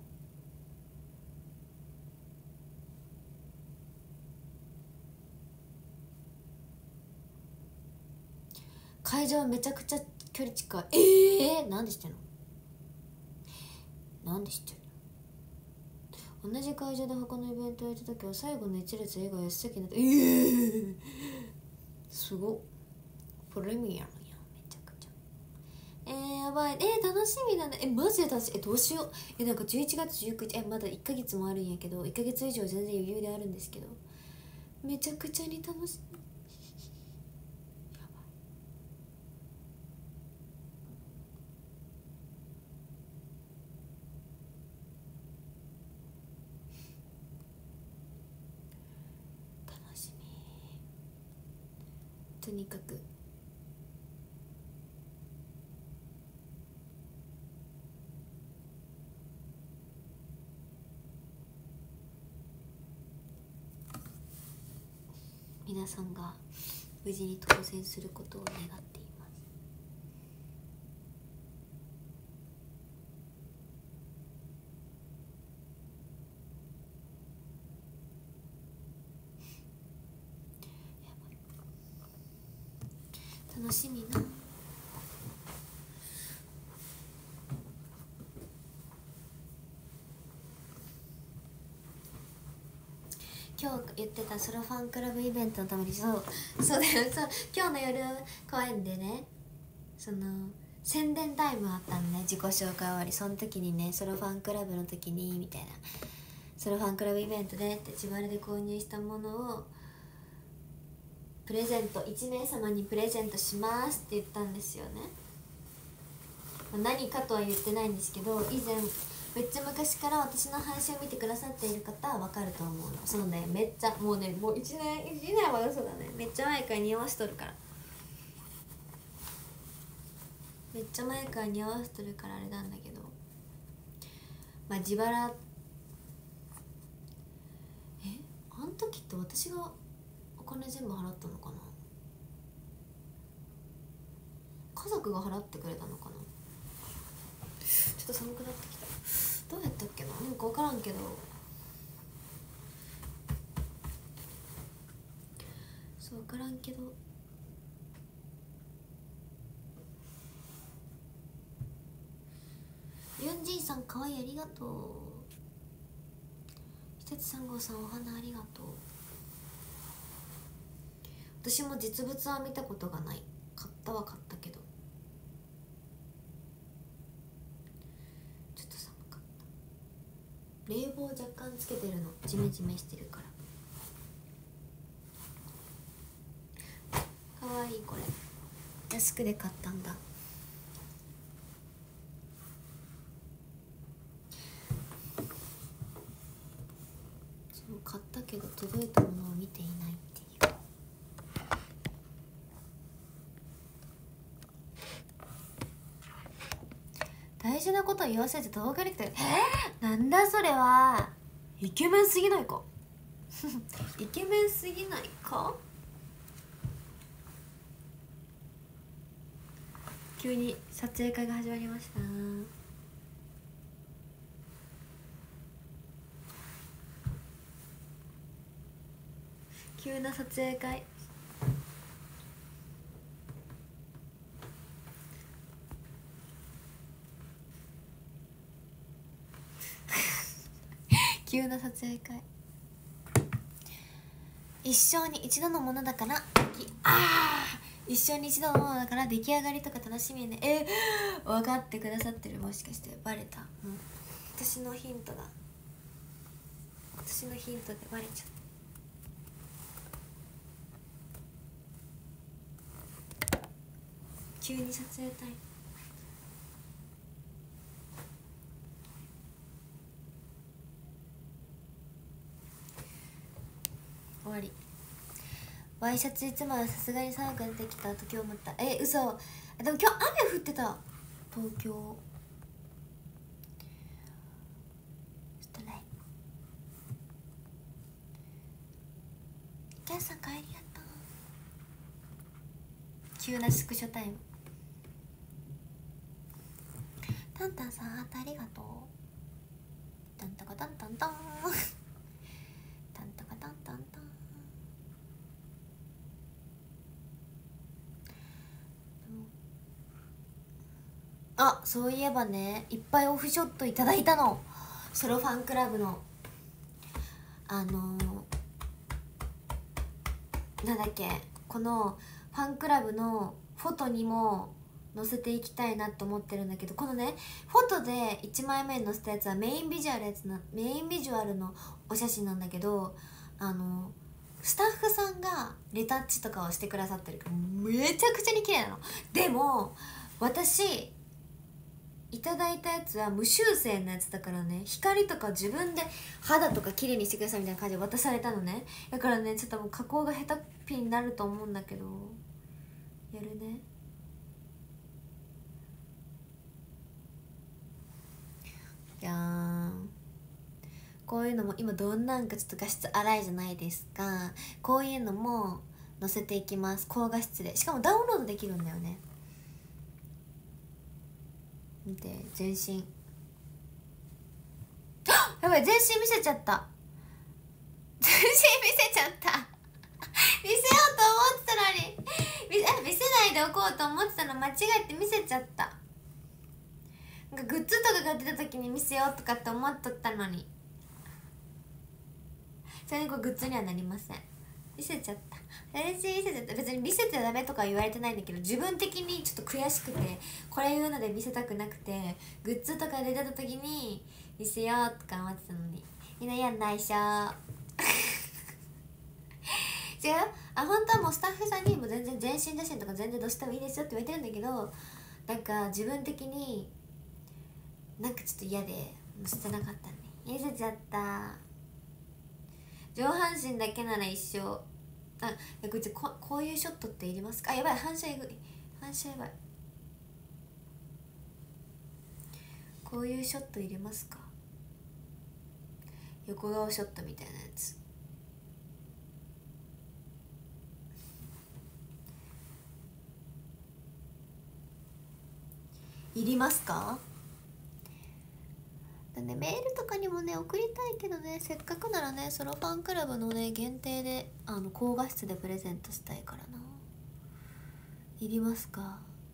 会場めちゃくちゃ距離近い。なんで知ってんの？なんで知ってるの？同じ会場で他のイベントやった時は最後の一列以外 S 席になってすごっ。プレミアムやん、めちゃくちゃ。やばい。楽しみだね。マジで楽しい。どうしよう。なんか11月19日まだ1ヶ月もあるんやけど、1ヶ月以上全然余裕であるんですけど、めちゃくちゃに楽しみ。とにかく皆さんが無事に当選することを願っています。楽しみな。今日言ってたソロファンクラブイベントのためにそうだよ。そう、今日の夜公演でね、その宣伝タイムあったのね、自己紹介終わり。その時にね、ソロファンクラブの時にみたいな、ソロファンクラブイベントでって自腹で購入したものをプレゼント、1名様にプレゼントしますって言ったんですよね。何かとは言ってないんですけど、以前めっちゃ昔から私の配信を見てくださっている方は分かると思うの。そうね、めっちゃもう1年は嘘だね。めっちゃ前から匂わしとるから、めっちゃ前から匂わしとるからあれなんだけど、まあ自腹。あの時って私がお金全部払ったのかな、家族が払ってくれたのかな。ちょっと寒くなってきた。どうやったっけな、なんか分からんけど、そう分からんけど、ユンジーさんかわいい、ありがとう。日立3号さんお花ありがとう。私も実物は見たことがない。買ったは買ったけどちょっと寒かった。 冷房若干つけてるの、ジメジメしてるから。かわいい。これ安くで買ったんだ。そう買ったけど届いたものを見ていないっていう。大事なことを言わせて届けに来て、なんだそれは。イケメンすぎないかイケメンすぎないか。急に撮影会が始まりました。急な撮影会。急な撮影会。一生に一度のものだから一生に一度のものだから出来上がりとか楽しみね。分かってくださってる。もしかしてバレた。私のヒントだ。私のヒントでバレちゃった。急に撮影タイム。終わり。ワイシャツいつもはさすがに寒くなってきたと今日思った。嘘。でも今日雨降ってた東京。ちょっとね。キャンさん帰りやった。急なスクショタイム。タンタンさんハートありがとう。タンタカタンタンタンタンタカタンタンタン。そういえばね、いっぱいオフショットいただいたの。ソロファンクラブのなんだっけ、このファンクラブのフォトにも載せていきたいなと思ってるんだけど、このねフォトで1枚目に載せたやつはメインビジュアルのお写真なんだけど、スタッフさんがレタッチとかをしてくださってるからめちゃくちゃに綺麗なの。でも私いただいたやつは無修正のやつだからね、光とか自分で肌とか綺麗にしてくださいみたいな感じで渡されたのね。だからねちょっともう加工が下手っぴになると思うんだけど、やるね。じゃーん。こういうのも今どんなんかちょっと画質荒いじゃないですか。こういうのも載せていきます。高画質で、しかもダウンロードできるんだよね。見て、全身やばい、全身見せちゃった。全身見せちゃった見せようと思ってたのに見せないでおこうと思ってたの間違えて見せちゃった。なんかグッズとかが出た時に見せようとかって思っとったのに、それにこれグッズにはなりません。見せちゃった。全身見せちゃった。別に見せちゃダメとか言われてないんだけど、自分的にちょっと悔しくてこれ言うので見せたくなくて、グッズとか出た時に見せようとか思ってたのにみんなやんないっしょ違う、本当はもうスタッフさんにも全然全身写真とか全然どうしてもいいですよって言われてるんだけど、なんか自分的になんかちょっと嫌で載せてなかったね。見せちゃった。上半身だけなら一生。こういうショットっていりますか。やばい、反射えぐい、反射やばい。こういうショットいりますか。横顔ショットみたいなやつ。いりますか。メールとかにもね送りたいけどね、せっかくならねソロファンクラブのね限定で高画質でプレゼントしたいからな。いりますか。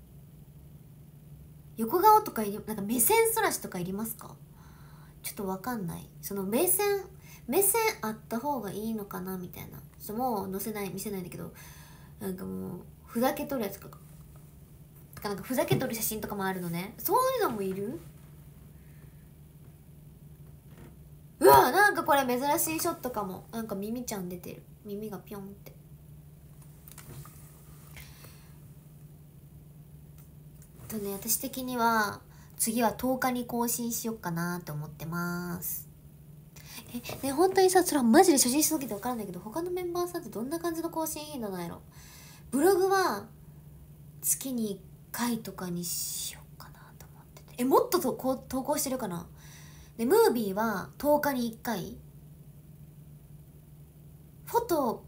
横顔とかなんか目線そらしとかいりますか。ちょっとわかんない。その目線あった方がいいのかなみたいな。もう見せないんだけど、なんかもうふざけとるやつとかなんかふざけとる写真とかもあるのね。そういうのもいる。 これ珍しいショットかも。なんか耳ちゃん出てる。耳がピョンって。とね、私的には次は10日に更新しよっかなって思ってます。ね、本当にさ、それはマジで初心しすぎて分からないけど、他のメンバーさんってどんな感じの更新頻度なんやろ。ブログは月に1回とかにしようかなと思ってて。もっと投稿してるかな。でムービーは10日に1回、フォト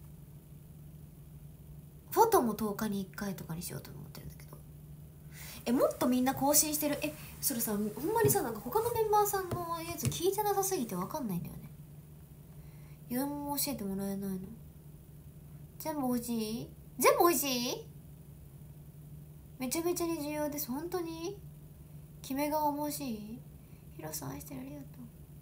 も10日に1回とかにしようと思ってるんだけど、もっとみんな更新してる。それさ、ほんまにさ、なんか他のメンバーさんのやつ聞いてなさすぎて分かんないんだよね。何も教えてもらえないの。全部欲しい？全部欲しい？めちゃめちゃに重要です。本当に決めが重しい。ヒロさん愛してる、ありがと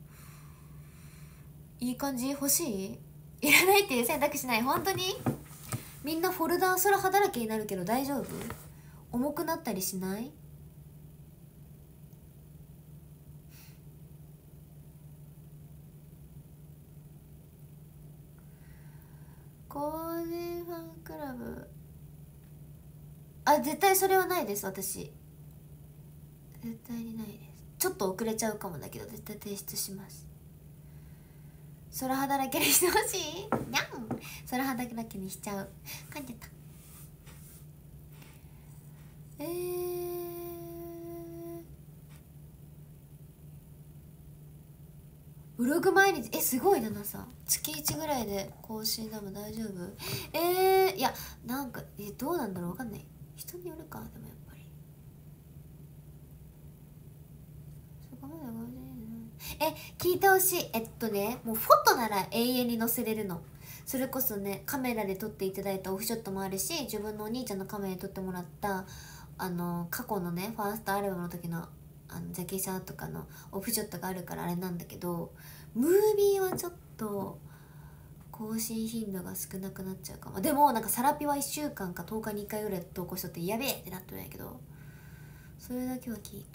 う。いい感じ？欲しい？いらないっていう選択肢ない。本当にみんなフォルダ空葉だらけになるけど大丈夫？重くなったりしない？コーディファンクラブ、絶対それはないです。私絶対にないです。ちょっと遅れちゃうかもだけど絶対提出します。空葉だらけにしてほしい。にゃん、空葉だらけにしちゃう。噛んじゃった。ブログ毎日、すごいな。さ月1ぐらいで更新でも大丈夫？いやなんかどうなんだろう、わかんない。人によるか。でもやっぱりそこまで更新聞いてほしい。もうフォトなら永遠に載せれるの。それこそね、カメラで撮っていただいたオフショットもあるし、自分のお兄ちゃんのカメラで撮ってもらった過去のねファーストアルバムの時のジャケ写とかのオフショットがあるからあれなんだけど、ムービーはちょっと更新頻度が少なくなっちゃうかも。でもなんかサラピは1週間か10日に1回ぐらい投稿しとってやべえってなってるんやけど、それだけは聞いた。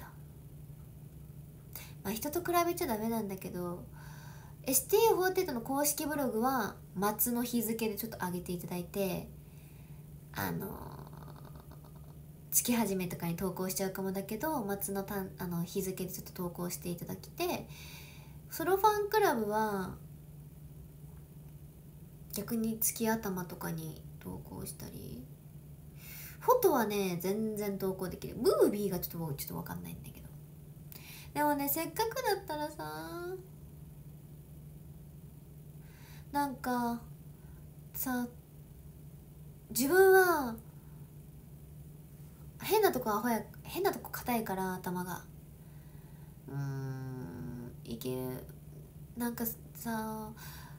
まあ人と比べちゃダメなんだけど、 STU48 の公式ブログは末の日付でちょっと上げていただいて、月始めとかに投稿しちゃうかもだけど、末の日付でちょっと投稿していただきて、ソロファンクラブは逆に月頭とかに投稿したり、フォトはね全然投稿できる。ムービーがちょっと分かんないんだけど、でもねせっかくだったらさ、なんかさ、自分は変なとこ硬いから頭がいける。なんかさ、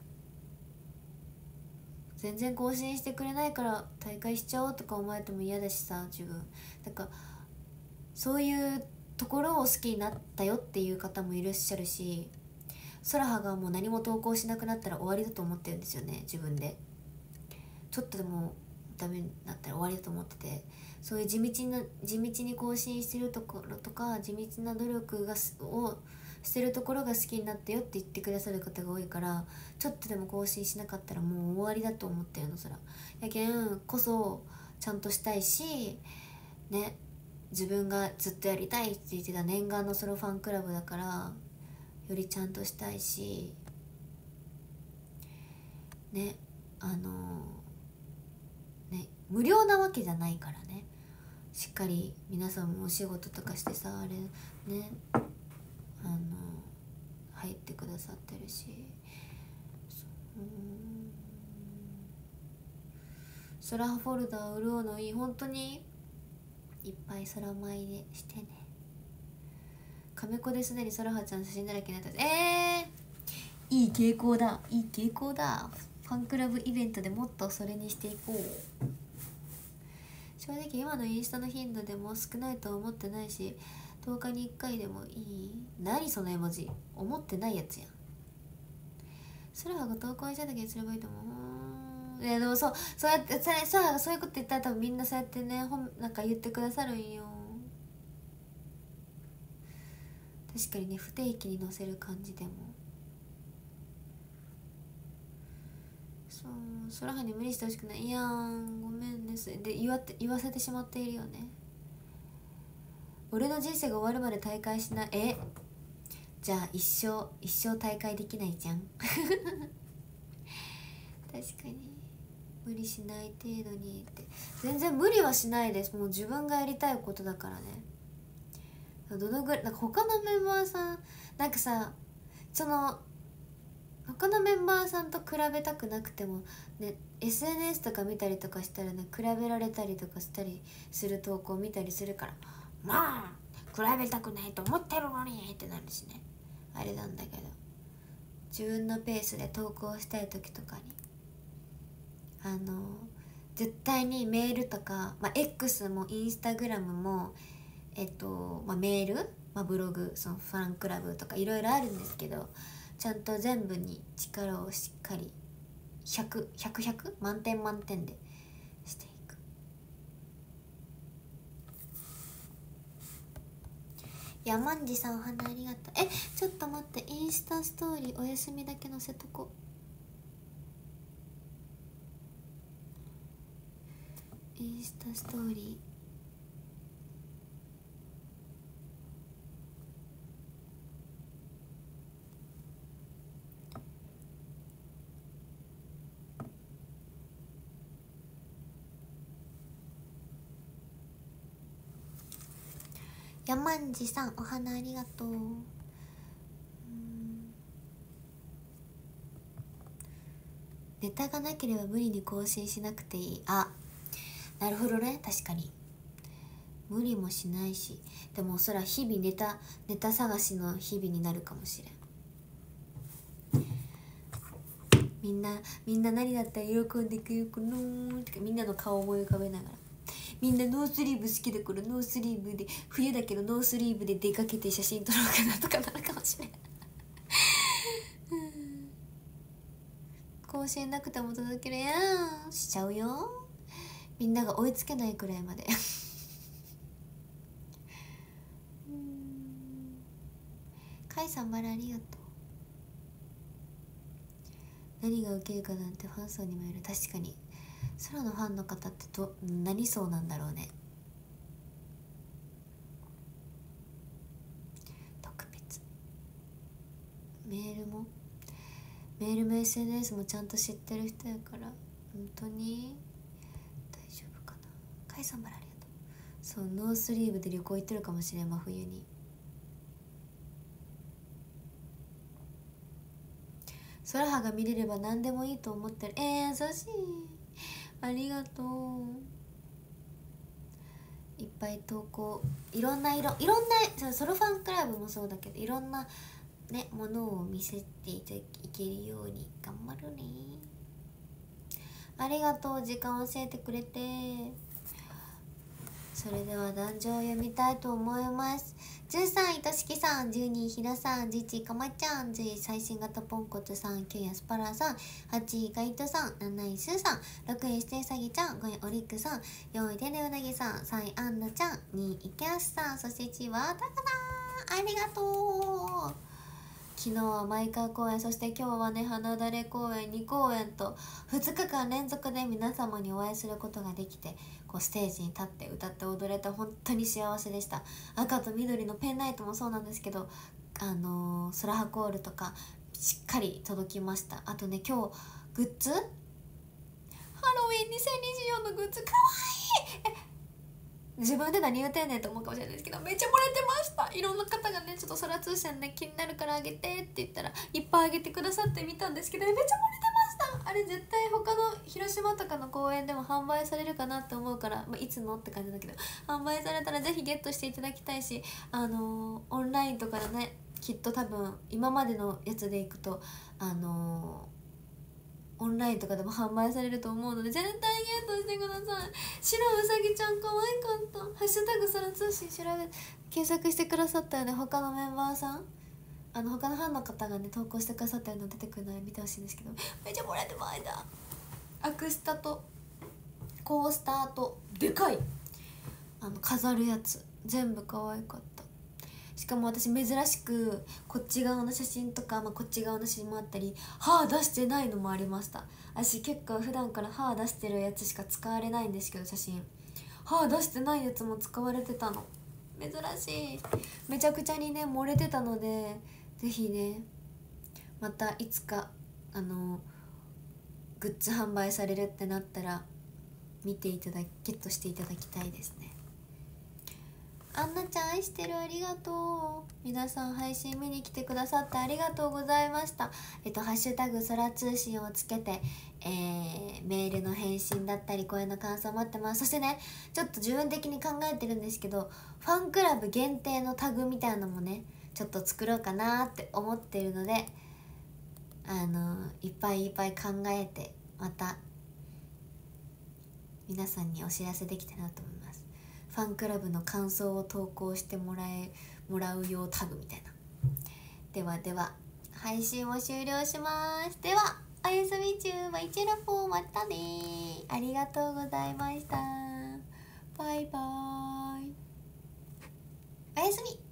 全然更新してくれないから大会しちゃおうとか思えても嫌だしさ、自分なんかそういうところを好きになったよっていう方もいらっしゃるし、空葉がもう何も投稿しなくなったら終わりだと思ってるんですよね。自分でちょっとでもダメになったら終わりだと思ってて、そういう地道に更新してるところとか地道な努力をしてるところが好きになったよって言ってくださる方が多いから、ちょっとでも更新しなかったらもう終わりだと思ってるの。そらやけんこそちゃんとしたいしね、自分がずっとやりたいって言ってた念願のソロファンクラブだから、よりちゃんとしたいしね、無料なわけじゃないからね、しっかり皆さんもお仕事とかしてさ、あれね、入ってくださってるし、空フォルダー潤うのいい。本当にいっぱい空舞でしてね。カメコですでに空葉ちゃん写真だらけになった。いい傾向だ、いい傾向だ。ファンクラブイベントでもっとそれにしていこう。正直今のインスタの頻度でも少ないとは思ってないし、10日に1回でもいい。何その絵文字、思ってないやつやん。空葉が投稿しただけにすればいいと思う。でもそうやって空葉がそういうこと言ったら多分みんなそうやってね、なんか言ってくださるんよ。確かにね、不定期に載せる感じでもそうそらはに無理してほしくない。いやんごめんですで言わせてしまっているよね。俺の人生が終わるまで大会しない。じゃあ一生大会できないじゃん確かに無理しない程度にって。全然無理はしないです。もう自分がやりたいことだからね。どのぐらいなんか他のメンバーさんなんかさその他のメンバーさんと比べたくなくてもね SNS とか見たりとかしたらね比べられたりとかしたりする投稿見たりするからまあ比べたくないと思ってるのにってなるしねあれなんだけど自分のペースで投稿したい時とかに絶対にメールとか、X もインスタグラムもメール、ブログそのファンクラブとかいろいろあるんですけどちゃんと全部に力をしっかり100満点満点でしていく。山んじさんお花ありがとう。ちょっと待ってインスタストーリーお休みだけ載せとこ。インスタストーリー山んじさんお花ありがとう。ネタがなければ無理に更新しなくていい。あ、なるほどね。確かに無理もしないしでもそら日々ネタ探しの日々になるかもしれん。みんな何だったら喜んでくれるかなーってかみんなの顔を思い浮かべながらみんなノースリーブ好きだからノースリーブで冬だけどノースリーブで出かけて写真撮ろうかなとかなるかもしれん更新なくても届けるやんしちゃうよ。みんなが追いつけないくらいまでカイさんバラありがとう。何がウケるかなんてファン層にもよる。確かに空のファンの方って何層なんだろうね。特別メールも SNS もちゃんと知ってる人やから本当に大丈夫かな。カイさんバラありがとう。そうノースリーブで旅行行ってるかもしれん真冬に。空葉が見れれば何でもいいと思ってる。優しいありがとう。いっぱい投稿いろんなソロファンクラブもそうだけどいろんなねものを見せていけるように頑張るね。ありがとう時間教えてくれて。それでは壇上を読みたいと思います。13位としきさん、12位ひらさん、11位かまちゃん、10位最新型ポンコツさん、9位アスパラさん、8位ガイトさん、7位スーさん、6位ステイサギちゃん、5位オリックさん、4位テネウナギさん、3位アンナちゃん、2位イケアスさん、そして1位はタカさん。ありがとう。昨日はマイカー公演、そして今日はね花だれ公演2公演と2日間連続で皆様にお会いすることができてこうステージに立って歌って踊れて本当に幸せでした。赤と緑のペンライトもそうなんですけどソラハコールとかしっかり届きました。あとね今日グッズハロウィン2024のグッズかわいい。自分で何言うてんねんと思うかもしれないですけどめっちゃ漏れてました。いろんな方がねちょっと空通線ね気になるからあげてって言ったらいっぱいあげてくださってみたんですけどめっちゃ漏れてました。あれ絶対他の広島とかの公園でも販売されるかなって思うから、いつのって感じだけど販売されたらぜひゲットしていただきたいしオンラインとかでねきっと多分今までのやつでいくとオンラインとかでも販売されると思うので絶対ゲットしてください。白うさぎちゃん可愛かった。ハッシュタグ空通信検索してくださったよね。他のメンバーさん他のファンの方がね投稿してくださったようなの出てくるので見てほしいんですけどめっちゃ漏れてまいだ。アクスタとコースターとでかい飾るやつ全部可愛かった。 しかも私珍しくこっち側の写真とか、こっち側の写真もあったり歯出してないのもありました。私結構普段から歯出してるやつしか使われないんですけど、写真歯出してないやつも使われてたの珍しい。めちゃくちゃにね漏れてたので、ぜひねまたいつかグッズ販売されるってなったらゲットしていただきたいですね。アンナちゃん愛してる、ありがとう。皆さん配信見に来てくださってありがとうございました。ハッシュタグ空通信をつけて、メールの返信だったり声の感想待ってます。そしてねちょっと自分的に考えてるんですけど、ファンクラブ限定のタグみたいなのもねちょっと作ろうかなって思ってるので、いっぱい考えてまた皆さんにお知らせできたらなと思います。ファンクラブの感想を投稿してもらう用タグみたいな。ではでは配信を終了します。ではおやすみ中、バイチェラフォー、またね。ありがとうございました。バイバーイ、おやすみ。